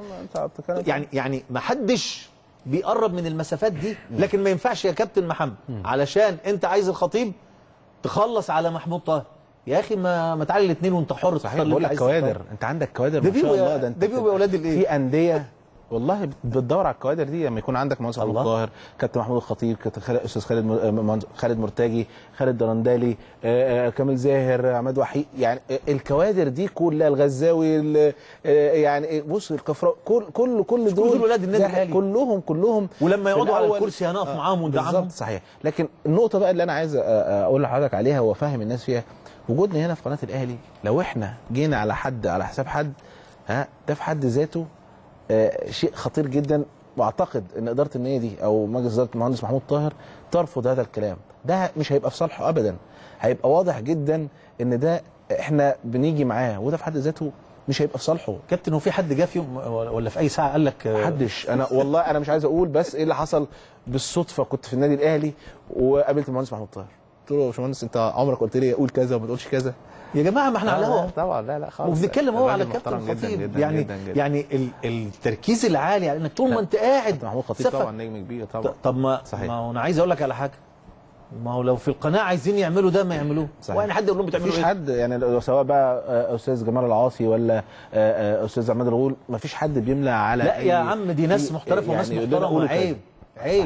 يعني ما حدش بيقرب من المسافات دي، لكن ما ينفعش يا كابتن محمد علشان انت عايز الخطيب تخلص على محمود طاهر. يا اخي ما تعالي الاثنين وانت حر تختار. بقول لك كوادر، انت عندك كوادر ما شاء الله. ده بيبقوا يا اولاد الايه، في انديه والله بتدور على الكوادر دي. لما يكون عندك مهندس محمود طاهر، كابتن محمود الخطيب، كابتن استاذ خالد مرتجي، خالد درندالي، كامل زاهر، عماد وحيد، يعني الكوادر دي كلها، الغزاوي، يعني بص الكفراء، كل دول ولاد النادي الاهلي كلهم ولما يقعدوا على الكرسي هنقف معاهم وندعمهم. صحيح. لكن النقطه بقى اللي انا عايز اقول لحضرتك عليها وافهم الناس فيها، وجودنا هنا في قناه الاهلي لو احنا جينا على حد على حساب حد، ده في حد ذاته شيء خطير جدا. واعتقد ان اداره النادي او مجلس اداره المهندس محمود طاهر ترفض هذا الكلام. ده مش هيبقى في صالحه ابدا، هيبقى واضح جدا ان ده احنا بنيجي معاه، وده في حد ذاته مش هيبقى في صالحه. كابتن، هو في حد جه في يوم ولا في اي ساعه قال لك؟ محدش. انا والله انا مش عايز اقول، بس ايه اللي حصل بالصدفه كنت في النادي الاهلي وقابلت المهندس محمود طاهر، قلت له يا باشمهندس انت عمرك قلت لي اقول كذا وما تقولش كذا؟ يا جماعه ما احنا على الهواء طبعا. لا خالص، وبنتكلم هو على الكابتن الخطيب. يعني التركيز العالي على انك طول ما انت قاعد. محمود الخطيب طبعا نجم كبير طبعا. طب ما هو انا عايز اقول لك على حاجه، ما هو لو في القناه عايزين يعملوا ده ما يعملوه. وانا حد يقول لهم بتعملوا ايه؟ مفيش حد، يعني سواء بقى استاذ جمال العاصي ولا استاذ عماد الغول، مفيش حد بيملى على لا يا عم، دي ناس محترفه وناس محترمه. عيب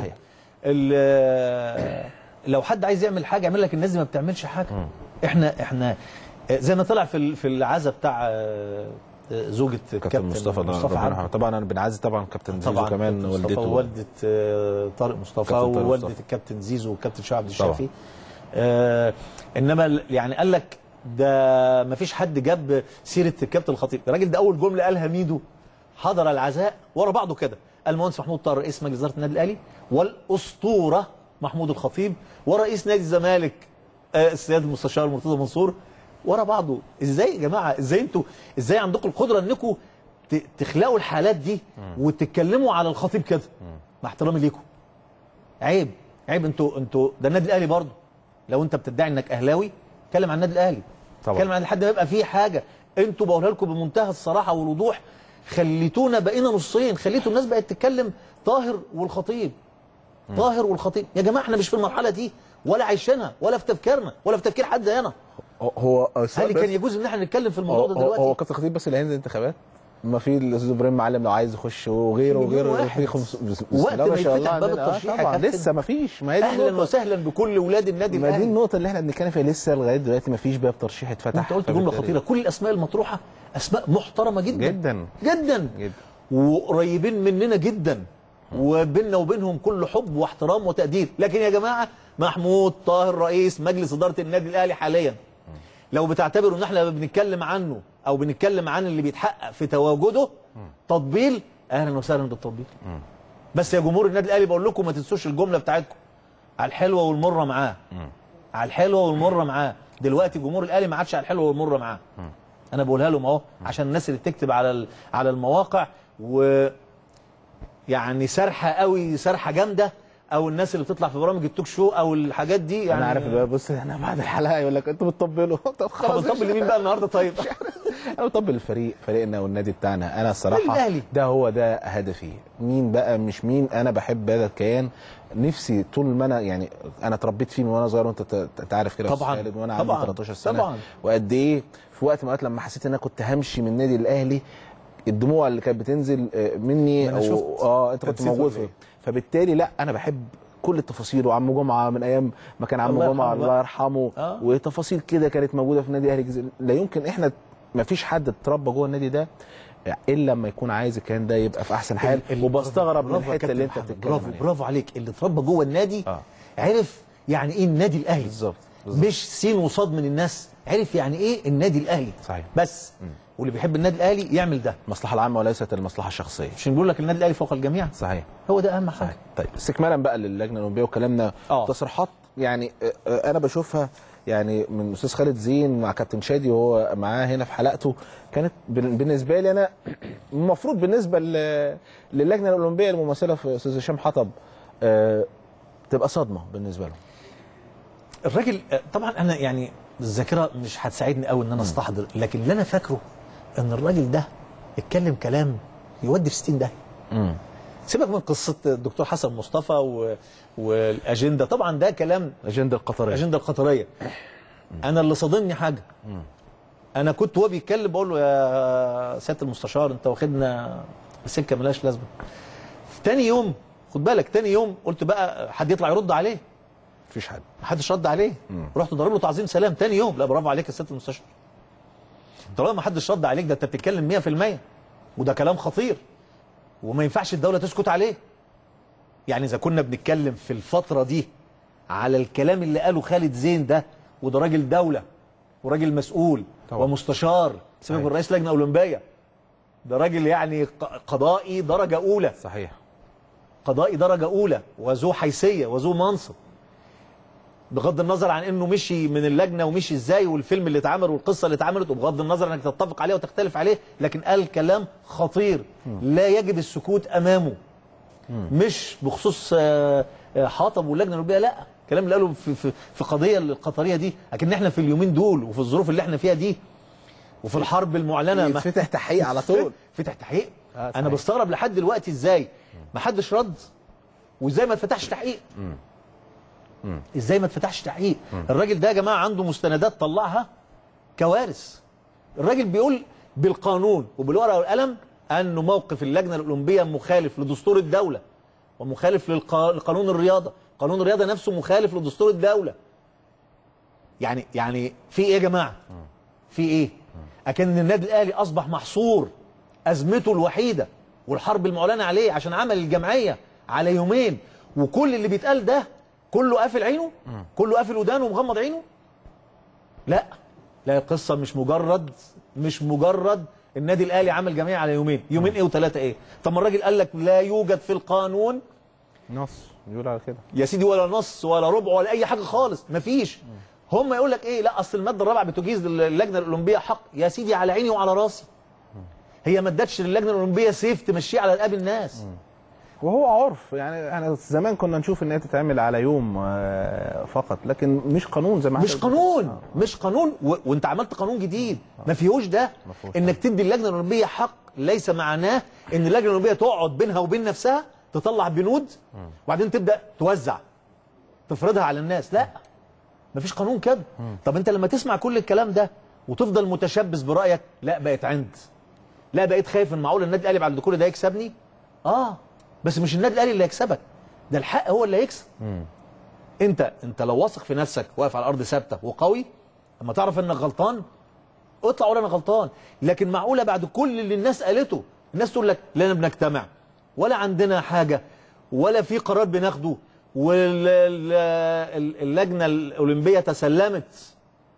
لو حد عايز يعمل حاجه يعمل لك، الناس دي ما بتعملش حاجه. احنا زي ما طلع في العزا بتاع زوجة كابتن مصطفى عبد. طبعا انا بنعزي طبعا كابتن زيزو كمان، والدته ووالده طارق مصطفى ووالده الكابتن زيزو والكابتن شعب الشافي. انما يعني قال لك ده ما فيش حد جاب سيره الكابتن الخطيب. الراجل ده اول جمله قالها ميدو حضر العزاء ورا بعضه كده، المهندس محمود طاهر رئيس مجلس اداره النادي الاهلي، والاسطوره محمود الخطيب، ورئيس نادي الزمالك السيد المستشار مرتضى منصور، ورا بعضه. ازاي يا جماعه؟ ازاي عندكم القدره انكم تخلقوا الحالات دي وتتكلموا على الخطيب كده؟ مع احترامي ليكم، عيب. انتوا ده النادي الاهلي برضه. لو انت بتدعي انك اهلاوي اتكلم عن النادي الاهلي طبعا، اتكلم عن لحد ما يبقى فيه حاجه. انتوا بقولها لكم بمنتهى الصراحه والوضوح، خليتونا بقينا نصين، خليتوا الناس بقت تتكلم طاهر والخطيب. طاهر والخطيب يا جماعه، احنا مش في المرحله دي. ولا عايشينها ولا في تفكيرنا ولا في تفكير حد هنا. هو هل كان يجوز ان احنا نتكلم في الموضوع ده دلوقتي؟ هو كابتن خطيب بس اللي هينزل الانتخابات، ما في الاستاذ ابراهيم معلم لو عايز يخش وغيره وقت ما يفتح باب الترشيح طبعا لسه ما فيش. ما هي دي اهلا وسهلا بكل ولاد النادي ما الاهلي. دي النقطه اللي احنا بنتكلم فيها، لسه لغايه دلوقتي ما فيش باب ترشيح اتفتح. انت قلت جمله خطيره، كل الاسماء المطروحه اسماء محترمه جدا جدا جدا, جدا. وقريبين مننا جدا، وبيننا وبينهم كل حب واحترام وتقدير. لكن يا جماعه محمود طاهر رئيس مجلس اداره النادي الاهلي حاليا، لو بتعتبروا ان احنا بنتكلم عنه او بنتكلم عن اللي بيتحقق في تواجده تطبيل، اهلا وسهلا بالتطبيل. بس يا جمهور النادي الاهلي بقول لكم ما تنسوش الجمله بتاعتكم، على الحلوه والمره معاه. على الحلوه والمره معاه. دلوقتي جمهور الاهلي ما عادش على الحلوه والمره معاه. انا بقولها لهم اهو عشان الناس اللي بتكتب على المواقع و يعني سرحه قوي، سرحه جامده، او الناس اللي بتطلع في برامج التوك شو او الحاجات دي. يعني انا عارف بقى، بص انا بعد الحلقه يقول لك انتوا بتطبلوا. طب خلاص بنطبل لمين بقى النهارده؟ طيب انا بطبل الفريق، فريقنا والنادي بتاعنا. انا الصراحه ده هدفي. مين بقى مش مين، انا بحب هذا الكيان. نفسي طول ما انا يعني انا اتربيت فيه من وانا صغير، وانت عارف كده طبعا وانا عندي 13 سنه طبعا. وقد ايه في وقت من لما حسيت ان انا كنت همشي من النادي الاهلي، الدموع اللي كانت بتنزل مني او انت كنت موجود فيه. فبالتالي لا انا بحب كل التفاصيل. وعم جمعه من ايام ما كان عم جمعه الله يرحمه وتفاصيل كده كانت موجوده في النادي الاهلي. لا يمكن احنا ما فيش حد اتربى جوه النادي ده الا لما يكون عايز الكيان ده يبقى في احسن حال. وبستغرب من الحته اللي انت بتتكلم عليها. برافو عليك. اللي اتربى جوه النادي عرف يعني ايه النادي الاهلي بالظبط. مش سين وصاد من الناس، عرف يعني ايه النادي الاهلي. صحيح. بس واللي بيحب النادي الاهلي يعمل ده، المصلحه العامه وليست المصلحه الشخصيه. مش نقول لك النادي الاهلي فوق الجميع. صحيح. هو ده اهم حاجه. طيب استكمالا بقى للجنه الاولمبيه وكلامنا، تصريحات يعني انا بشوفها يعني من الاستاذ خالد زين مع كابتن شادي وهو معاه هنا في حلقته، كانت بالنسبه لي انا المفروض بالنسبه للجنه الاولمبيه الممثله في استاذ هشام حطب تبقى صدمه بالنسبه له. الراجل طبعا انا يعني الذاكره مش هتساعدني قوي ان انا استحضر، لكن اللي انا فاكره ان الراجل ده اتكلم كلام يودي في 60 داهيه. سيبك من قصه الدكتور حسن مصطفى والاجنده، طبعا ده كلام الاجنده القطريه. انا اللي صادمني حاجه، انا كنت وهو بيتكلم بقول له يا سياده المستشار انت واخدنا سكه ملهاش لازمه. تاني يوم خد بالك، تاني يوم قلت بقى حد يطلع يرد عليه، مفيش حد، محدش رد عليه. رحت ضارب له تعظيم سلام تاني يوم، لا برافو عليك يا سياده المستشار. طالما ما حدش رد عليك ده انت بتتكلم 100%، وده كلام خطير وما ينفعش الدوله تسكت عليه. يعني اذا كنا بنتكلم في الفتره دي على الكلام اللي قاله خالد زين ده، وده راجل دوله وراجل مسؤول طبعا. ومستشار، سيبك من رئيس لجنه اولمبيه، ده راجل يعني قضائي درجه اولى. صحيح. قضائي درجه اولى وذو حيثيه وذو منصب، بغض النظر عن انه مشي من اللجنه ومشي ازاي والفيلم اللي اتعمل والقصه اللي اتعملت، وبغض النظر انك تتفق عليه وتختلف عليه، لكن قال كلام خطير لا يجب السكوت امامه. مش بخصوص حاطب واللجنه الاولمبيه، لا، الكلام اللي قاله في قضيه القطريه دي، لكن احنا في اليومين دول وفي الظروف اللي احنا فيها دي وفي الحرب المعلنه فتح تحقيق على طول. فتح تحقيق. انا بستغرب لحد دلوقتي ازاي ما حدش رد، وازاي ما اتفتحش تحقيق. ازاي ما اتفتحش تحقيق؟ الراجل ده يا جماعه عنده مستندات طلعها كوارث. الراجل بيقول بالقانون وبالورقه والقلم انه موقف اللجنه الاولمبيه مخالف لدستور الدوله ومخالف لقانون الرياضه، قانون الرياضه نفسه مخالف لدستور الدوله. يعني في ايه يا جماعه؟ في ايه؟ اكن النادي الاهلي اصبح محصور، ازمته الوحيده والحرب المعلنه عليه عشان عمل الجمعيه على يومين، وكل اللي بيتقال ده كله قافل عينه؟ كله قافل ودانه ومغمض عينه؟ لا، القصه مش مجرد النادي الاهلي عمل جمعيه على يومين ايه وثلاثه ايه؟ طب ما الراجل قال لك لا يوجد في القانون نص يقول على كده يا سيدي، ولا نص ولا ربع ولا اي حاجه خالص، مفيش. هم يقول لك ايه؟ لا اصل الماده الرابعه بتجيز اللجنه الاولمبيه حق. يا سيدي على عيني وعلى راسي، هي ما ادتش للجنه الاولمبيه سيف تمشيه على رقاب الناس. وهو عرف، يعني احنا زمان كنا نشوف ان هي تتعمل على يوم فقط، لكن مش قانون زي ما مش قانون وانت عملت قانون جديد ما فيهوش ده. انك تدي اللجنه الاولمبيه حق ليس معناه ان اللجنه الاولمبيه تقعد بينها وبين نفسها تطلع بنود وبعدين تبدا توزع. تفرضها على الناس. لا، مفيش قانون كده. طب انت لما تسمع كل الكلام ده وتفضل متشبث برايك، لا بقيت لا بقيت خايف ان معقول النادي الاهلي بعد كل ده يكسبني. بس مش النادي الاهلي اللي هيكسبك، ده الحق هو اللي هيكسب. انت لو واثق في نفسك، واقف على الارض ثابته وقوي، اما تعرف انك غلطان اطلع ولا انا غلطان. لكن معقوله بعد كل اللي الناس قالته الناس تقول لك لا بنجتمع ولا عندنا حاجه ولا في قرار بناخده، واللجنه الاولمبيه تسلمت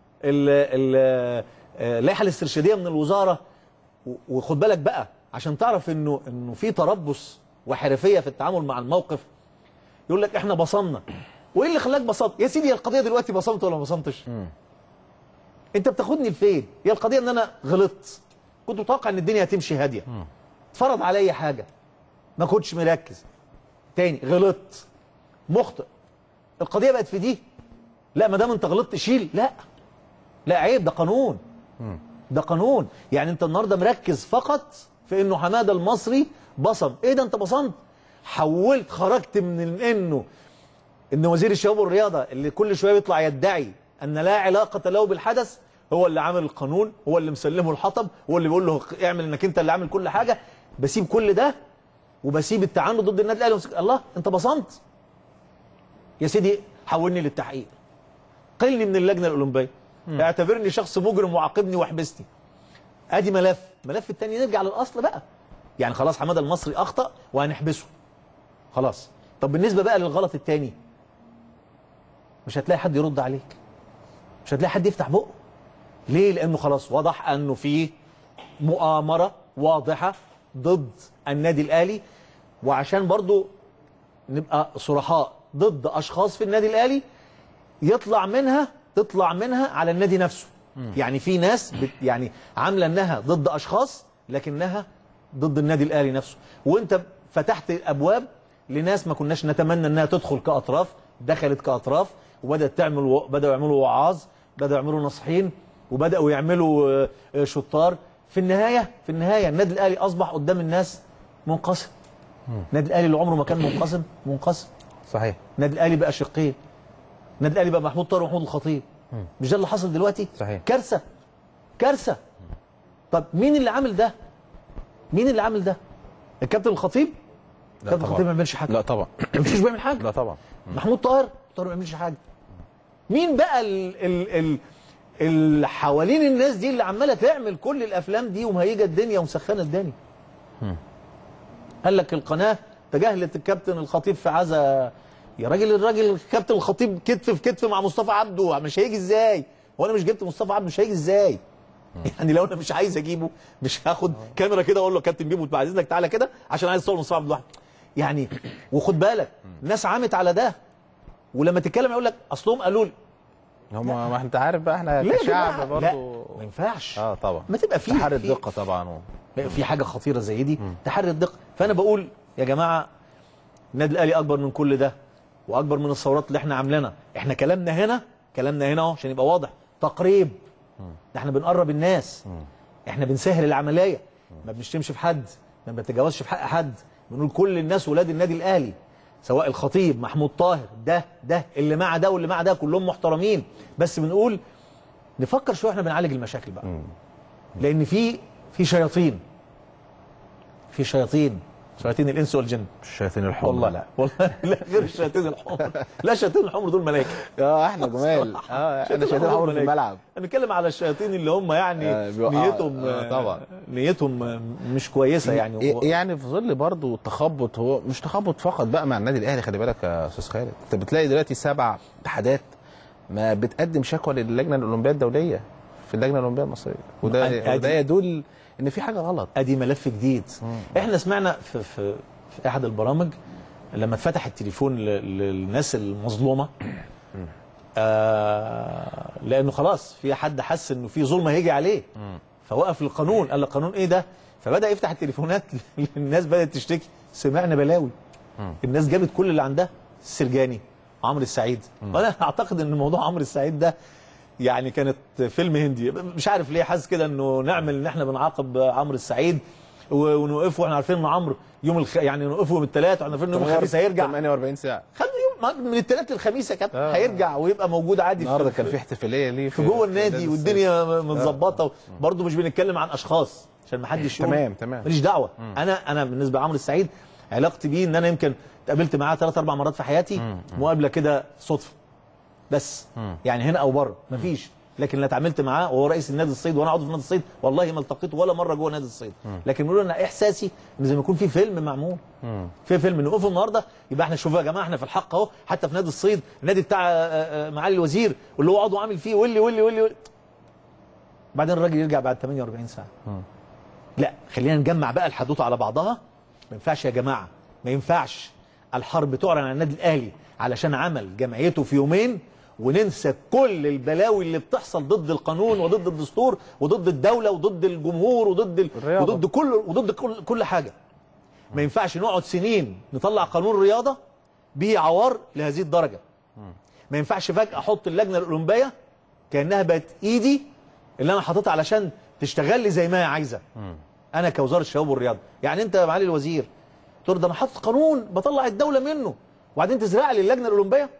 اللائحه الاسترشاديه من الوزاره. وخد بالك بقى عشان تعرف انه في تربص وحرفيه في التعامل مع الموقف. يقول لك احنا بصمنا. وايه اللي خلاك بصمت؟ يا سيدي، هي القضيه دلوقتي بصمت ولا ما بصمتش؟ انت بتاخدني لفين؟ هي القضيه ان انا غلطت، كنت متوقع ان الدنيا هتمشي هاديه، اتفرض عليا حاجه ما كنتش مركز، تاني غلطت مخطئ، القضيه بقت في دي. لا، ما دام انت غلطت شيل. لا عيب، ده قانون. ده قانون. يعني انت النهارده مركز فقط في انه حماده المصري بصم. ايه ده انت بصمت؟ حولت، خرجت من ان وزير الشباب والرياضه اللي كل شويه بيطلع يدعي ان لا علاقه له بالحدث هو اللي عامل القانون، هو اللي مسلمه الحطب، هو اللي بيقول له اعمل انك انت اللي عامل كل حاجه، بسيب كل ده وبسيب التعنت ضد النادي الاهلي. الله، انت بصمت يا سيدي، حولني للتحقيق، قلني من اللجنه الاولمبيه، اعتبرني شخص مجرم وعاقبني واحبسني. ادي ملف التاني، نرجع للاصل بقى. يعني خلاص حماده المصري اخطا وهنحبسه خلاص. طب بالنسبه بقى للغلط التاني، مش هتلاقي حد يرد عليك، مش هتلاقي حد يفتح بقه. ليه؟ لانه خلاص واضح انه في مؤامره واضحه ضد النادي الاهلي. وعشان برضو نبقى صرحاء، ضد اشخاص في النادي الاهلي تطلع منها على النادي نفسه. يعني في ناس يعني عامله انها ضد اشخاص لكنها ضد النادي الاهلي نفسه. وانت فتحت ابواب لناس ما كناش نتمنى انها تدخل كاطراف، دخلت كاطراف وبدات بداوا يعملوا وعاظ، بداوا يعملوا ناصحين، وبداوا يعملوا شطار. في النهايه النادي الاهلي اصبح قدام الناس منقسم. النادي الاهلي اللي عمره ما كان منقسم. صحيح. النادي الاهلي بقى شقين. النادي الاهلي بقى محمود طاهر ومحمود الخطيب. مش ده اللي حصل دلوقتي؟ صحيح. كارثه. طب مين اللي عامل ده؟ الكابتن الخطيب؟ الكابتن الخطيب ما بيعملش حاجه. لا طبعا. مش بيعمل حاجه. لا طبعا. محمود طاهر ما بيعملش حاجه. مين بقى اللي حوالين الناس دي اللي عماله تعمل كل الافلام دي ومهيجه الدنيا ومسخنه الدنيا؟ قال لك القناه تجاهلت الكابتن الخطيب في عزا. يا راجل، الكابتن الخطيب كتف في كتف مع مصطفى عبده، مش هيجي ازاي؟ وانا مش جبت مصطفى عبده، مش هيجي ازاي؟ يعني لو انا مش عايز اجيبه مش هاخد كاميرا كده اقول له كابتن بيبو بعد اذنك تعالى كده عشان عايز اصور مصطفى عبده لوحده. يعني وخد بالك الناس عامت على ده، ولما تتكلم يقول لك اصلهم قالوا لي. ما انت عارف بقى احنا كشعب برضه ما ينفعش. طبعا ما تبقى فيه تحري الدقه طبعا. في حاجه خطيره زي دي، تحري الدقه. فانا بقول يا جماعه النادي الاهلي اكبر من كل ده، واكبر من الثورات اللي احنا عاملينها. احنا كلامنا هنا اهو عشان يبقى واضح، تقريب. احنا بنقرب الناس، احنا بنسهل العمليه، ما بنشتمش في حد، ما بنتجاوزش في حق حد، بنقول كل الناس ولاد النادي الاهلي، سواء الخطيب، محمود طاهر، ده اللي مع ده واللي مع ده كلهم محترمين. بس بنقول نفكر شويه احنا بنعالج المشاكل بقى. لان في شياطين، شياطين الانس والجن. الشياطين الحمر. والله لا غير الشياطين الحمر. لا، الشياطين الحمر دول ملائكه. احنا جمال. احنا شياطين الحمر في الملعب. انا بتكلم على الشياطين اللي هم يعني نيتهم طبعا نيتهم مش كويسه يعني. يعني في ظل برضه التخبط، هو مش تخبط فقط بقى مع النادي الاهلي. خلي بالك يا استاذ خالد، انت بتلاقي دلوقتي 7 اتحادات ما بتقدم شكوى للجنه الاولمبيه الدوليه في اللجنه الاولمبيه المصريه، وده يدل ان في حاجه غلط. ادي ملف جديد. احنا سمعنا في احد البرامج لما اتفتح التليفون للناس المظلومه، لانه خلاص في حد حس انه في ظلم هيجي عليه، فوقف القانون. قال القانون ايه ده؟ فبدا يفتح التليفونات الناس بدات تشتكي. سمعنا بلاوي. الناس جابت كل اللي عندها، السرجاني، عمرو السعيد. وانا اعتقد ان موضوع عمرو السعيد ده يعني كانت فيلم هندي. مش عارف ليه حاسس كده انه نعمل ان احنا بنعاقب عمرو السعيد ونوقفه واحنا عارفين ان عمرو يعني نوقفه يوم الثلاث واحنا عارفين ان يوم الخميس هيرجع 48 ساعه. خدوا من الثلاث للخميس يا كابتن هيرجع ويبقى موجود عادي. النهارده كان في احتفاليه ليه في جوه النادي والدنيا متظبطه. برضه مش بنتكلم عن اشخاص عشان ما حدش يقول تمام ماليش دعوه. انا بالنسبه لعمرو السعيد علاقتي بيه ان انا يمكن اتقابلت معاه 3-4 مرات في حياتي، مقابله كده صدفه بس، يعني هنا او بره مفيش. لكن لا اتعاملت معاه وهو رئيس النادي الصيد وانا عضو في نادي الصيد، والله ما التقيته ولا مره جوه نادي الصيد. لكن بيقولوا انا احساسي ان زي ما يكون في فيلم معمول، في فيلم نقف النهارده يبقى احنا شوفوا يا جماعه احنا في الحق اهو، حتى في نادي الصيد النادي بتاع معالي الوزير واللي هو عضو عامل فيه واللي بعدين الراجل يرجع بعد 48 ساعه. لا خلينا نجمع بقى الحدوته على بعضها. ما ينفعش يا جماعه، ما ينفعش الحرب تعلن عن النادي الاهلي علشان عمل جمعيته في يومين وننسى كل البلاوي اللي بتحصل ضد القانون وضد الدستور وضد الدوله وضد الجمهور وضد كل حاجه. ما ينفعش نقعد سنين نطلع قانون رياضه به عوار لهذه الدرجه. ما ينفعش فجاه احط اللجنه الاولمبيه كانها بقت ايدي اللي انا حاططها علشان تشتغل لي زي ما هي عايزه. انا كوزاره الشباب والرياضه، يعني انت يا معالي الوزير تقول ده انا حاطط قانون بطلع الدوله منه وبعدين تزرع لي اللجنه الاولمبيه؟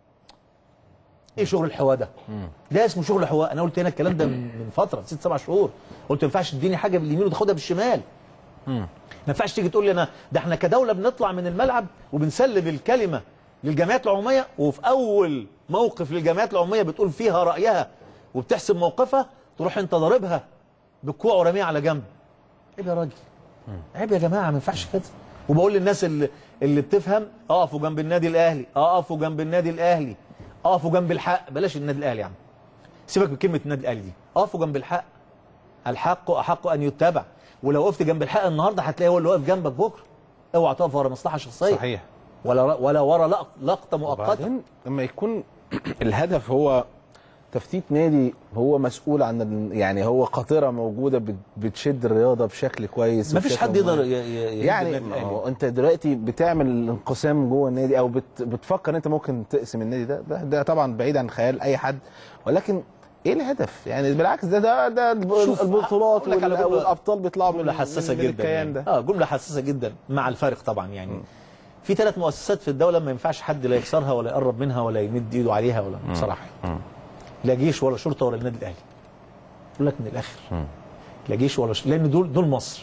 ايه شغل الحواء ده؟ ده اسمه شغل حواء. انا قلت هنا الكلام ده من فتره 6-7 شهور، قلت ما ينفعش تديني حاجه باليمين وتاخدها بالشمال. ما ينفعش تيجي تقول لي انا ده احنا كدوله بنطلع من الملعب وبنسلم الكلمه للجمعيات العموميه، وفي اول موقف للجمعيات العموميه بتقول فيها رايها وبتحسب موقفها تروح انت ضاربها بالكوع ورميها على جنب. عيب يا راجل، عيب يا جماعه، ما ينفعش كده. وبقول للناس اللي بتفهم اقفوا جنب النادي الاهلي، اقفوا جنب النادي الاهلي، اقفوا جنب الحق. بلاش النادي الاهلي يا عم، سيبك من كلمه النادي الاهلي دي. اقفوا جنب الحق، الحق احق ان يتبع. ولو وقفت جنب الحق النهارده هتلاقي هو اللي واقف جنبك بكره. اوعى تقف ورا مصلحه شخصيه، صحيح، ولا ورا لقطه مؤقته. وبعدين لما يكون الهدف هو تفتيت نادي هو مسؤول عن، يعني هو قاطره موجوده بتشد الرياضه بشكل كويس، مفيش حد يقدر يعني انت دلوقتي بتعمل انقسام جوه النادي او بتفكر انت ممكن تقسم النادي ده طبعا بعيد عن خيال اي حد، ولكن ايه الهدف؟ يعني بالعكس ده البطولات والابطال بيطلعوا جمله حساسه جدا يعني. ده جمله حساسه جدا مع الفارق طبعا. يعني في 3 مؤسسات في الدوله ما ينفعش حد لا يكسرها ولا يقرب منها ولا يمد ايده عليها ولا بصراحه. لا جيش ولا شرطه ولا النادي الاهلي. اقول لك من الاخر، لا جيش ولا لان دول مصر.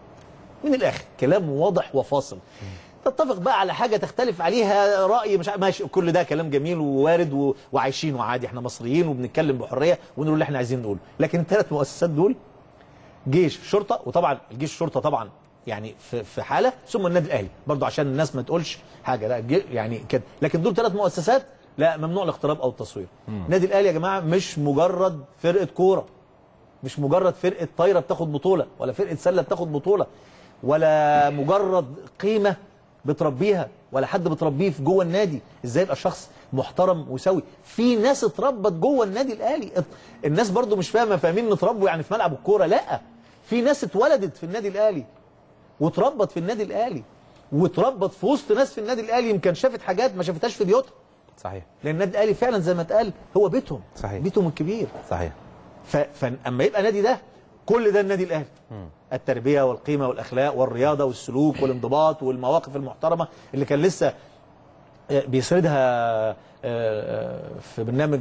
من الاخر كلام واضح وفاصل. تتفق بقى على حاجه تختلف عليها راي مش ماشي، كل ده كلام جميل ووارد وعايشين وعادي، احنا مصريين وبنتكلم بحريه ونقول اللي احنا عايزين نقوله. لكن ال3 مؤسسات دول جيش شرطه، وطبعا الجيش الشرطه طبعا يعني في حاله، ثم النادي الاهلي برضه عشان الناس ما تقولش حاجه، لا يعني كده. لكن دول 3 مؤسسات لا ممنوع الاقتراب او التصوير. النادي الاهلي يا جماعه مش مجرد فرقه كوره، مش مجرد فرقه طايره بتاخد بطوله، ولا فرقه سله بتاخد بطوله، ولا مجرد قيمه بتربيها، ولا حد بتربيه في جوه النادي ازاي يبقى شخص محترم وسوي. في ناس اتربت جوه النادي الاهلي. الناس برضو مش فاهمين نتربوا يعني في ملعب الكوره، لا، في ناس اتولدت في النادي الاهلي واتربت في النادي الاهلي واتربت في وسط ناس في النادي الاهلي يمكن شافت حاجات ما شافتهاش في بيوتها. صحيح، لان النادي الاهلي فعلا زي ما اتقال هو بيتهم. صحيح، بيتهم الكبير. صحيح. فاما يبقى نادي ده كل ده النادي الاهلي، التربيه والقيمه والاخلاق والرياضه والسلوك والانضباط والمواقف المحترمه اللي كان لسه بيسردها في برنامج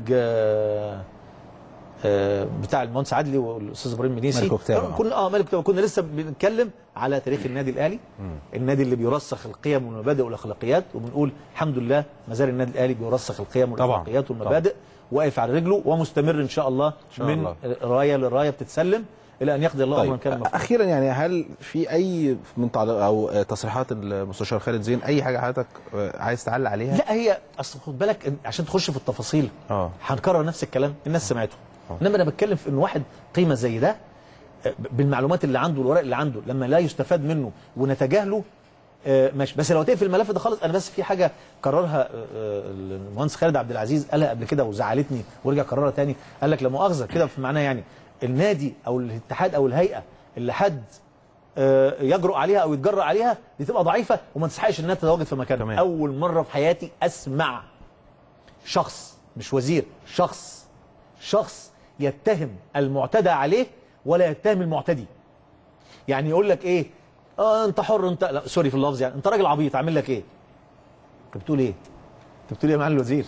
بتاع المهندس عدلي والاستاذ ابراهيم منيسي كنا لسه بنتكلم على تاريخ النادي الاهلي، النادي اللي بيرسخ القيم والمبادئ والاخلاقيات، وبنقول الحمد لله ما زال النادي الاهلي بيرسخ القيم والاخلاقيات والمبادئ، واقف على رجله ومستمر ان شاء الله من رايه لرايه بتتسلم الى ان يقضي الله امرا كان مفعولا. اخيرا يعني هل في اي من او تصريحات المستشار خالد زين اي حاجه حضرتك عايز تعلق عليها؟ لا، هي اصل خد بالك عشان تخش في التفاصيل هنكرر نفس الكلام الناس سمعته. انما انا بتكلم في ان واحد قيمه زي ده بالمعلومات اللي عنده والورق اللي عنده لما لا يستفاد منه ونتجاهله ماشي. بس لو تقفل الملف ده خالص، انا بس في حاجه قررها المهندس خالد عبد العزيز قالها قبل كده وزعلتني ورجع قررها تاني. قال لك لا مؤاخذه كده في معناه يعني النادي او الاتحاد او الهيئه اللي حد يجرؤ عليها او يتجرأ عليها دي تبقى ضعيفه وما تستحقش انها تتواجد في مكانها. اول مره في حياتي اسمع شخص مش وزير، شخص يتهم المعتدى عليه ولا يتهم المعتدي. يعني يقول لك ايه؟ انت حر، انت لا سوري في اللفظ، يعني انت راجل عبيط، عامل لك ايه؟ انت بتقول ايه؟ انت بتقول يا معالي الوزير،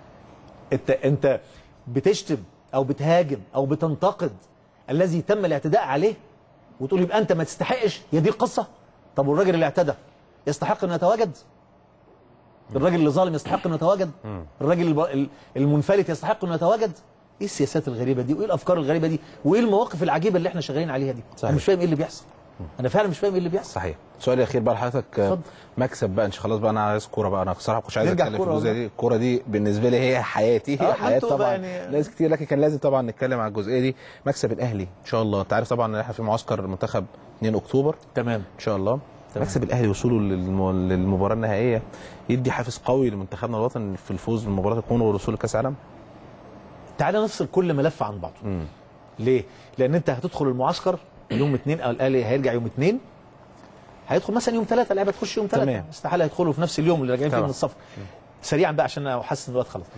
انت بتشتم او بتهاجم او بتنتقد الذي تم الاعتداء عليه وتقول يبقى انت ما تستحقش؟ هي دي القصه؟ طب والراجل اللي اعتدى يستحق انه يتواجد؟ الراجل اللي ظالم يستحق انه يتواجد؟ الراجل المنفلت يستحق انه يتواجد؟ ايه السياسات الغريبه دي وايه الافكار الغريبه دي وايه المواقف العجيبه اللي احنا شغالين عليها دي؟ صحيح. انا مش فاهم ايه اللي بيحصل. انا فعلا مش فاهم ايه اللي بيحصل. صحيح. سؤال اخير بقى لحضرتك، مكسب بقى انت خلاص بقى، انا عايز كوره بقى، انا بصراحه مش عايز اتكلم في الجزئيه دي، الكوره دي بالنسبه لي هي حياتي، هي حياه طبعا يعني ناس كتير، لكن كان لازم طبعا نتكلم على الجزئيه دي. مكسب الاهلي ان شاء الله، انت عارف طبعا ان احنا في معسكر المنتخب 2 اكتوبر تمام ان شاء الله. تمام. مكسب الاهلي وصوله للمباراه النهائيه يدي حافز قوي لمنتخبنا الوطني في الفوز بمباراه الكونغو والوصول لكاس العالم. تعالى نفصل كل ملف عن بعضه. ليه؟ لان انت هتدخل المعسكر يوم 2 او الاهلي هيرجع يوم 2، هيدخل مثلا يوم 3، اللعيبه تخش يوم 3 استحاله يدخلوا في نفس اليوم اللي راجعين فيه من السفر. سريعا بقى عشان انا حاسس ان الوقت خلص.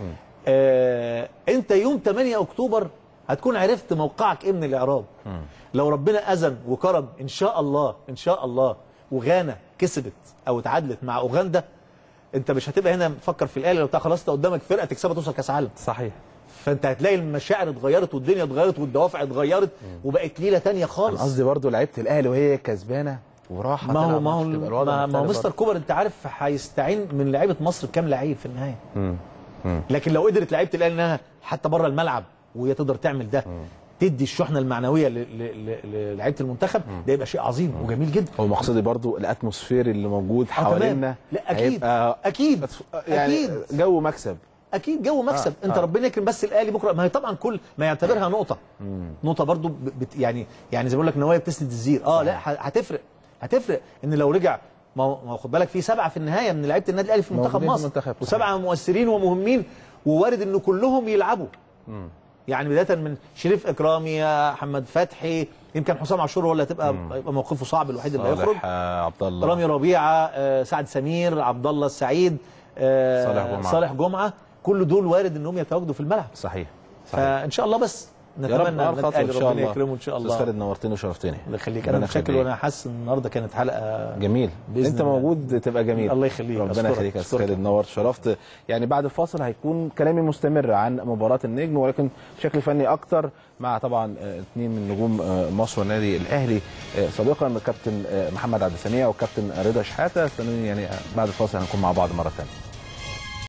انت يوم 8 اكتوبر هتكون عرفت موقعك ايه من الاعراب. لو ربنا اذن وكرم ان شاء الله ان شاء الله وغانا كسبت او اتعادلت مع اوغندا، انت مش هتبقى هنا مفكر في الاهلي، لو خلاص انت قدامك فرقه تكسبها توصل كاس عالم. صحيح. فانت هتلاقي المشاعر اتغيرت والدنيا اتغيرت والدوافع اتغيرت وبقت ليله ثانيه خالص. انا قصدي برضه لعيبه الاهلي وهي كسبانه وراحه، ما هو مستر كوبر انت عارف هيستعين من لعيبه مصر بكام لعيب في النهايه. لكن لو قدرت لعيبه الاهلي انها حتى بره الملعب وهي تقدر تعمل ده، تدي الشحنه المعنويه للعيبه المنتخب، ده يبقى شيء عظيم وجميل جدا. هو مقصدي برضو الاتموسفير اللي موجود حوالينا. لا اكيد اكيد يعني أكيد. جو مكسب، اكيد جو مكسب. انت ربنا يكرم بس الاهلي بكره، ما هي طبعا كل ما يعتبرها نقطه نقطه برضو يعني زي ما بقول لك نوايا بتسند الزير. لا هتفرق ان لو رجع، ما هو خد بالك في 7 في النهايه من لعيبه النادي الاهلي في منتخب مصر، و7 مؤثرين ومهمين، ووارد ان كلهم يلعبوا. يعني بدايه من شريف اكرامي، محمد فتحي، يمكن حسام عاشور هو اللي هيبقى موقفه صعب، الوحيد اللي هيخرج، عبد الله، رامي ربيعه، سعد سمير، عبد الله السعيد، صالح جمعه، كل دول وارد انهم يتواجدوا في الملعب. صحيح. فان شاء الله بس نتمنى ان ربنا يكرمه ان شاء الله. استاذ خالد نورتني وشرفتني. الله يخليك. انا متشكر وانا حاسس ان النهارده كانت حلقه جميل، انت موجود تبقى جميل. الله يخليك، ربنا يخليك يا استاذ خالد، نورت شرفت. يعني بعد الفاصل هيكون كلامي مستمر عن مباراه النجم، ولكن بشكل فني اكتر مع طبعا 2 من نجوم مصر والنادي الاهلي سابقا، الكابتن محمد عبد السميع والكابتن رضا شحاته. يعني بعد الفاصل هنكون مع بعض مره ثانيه.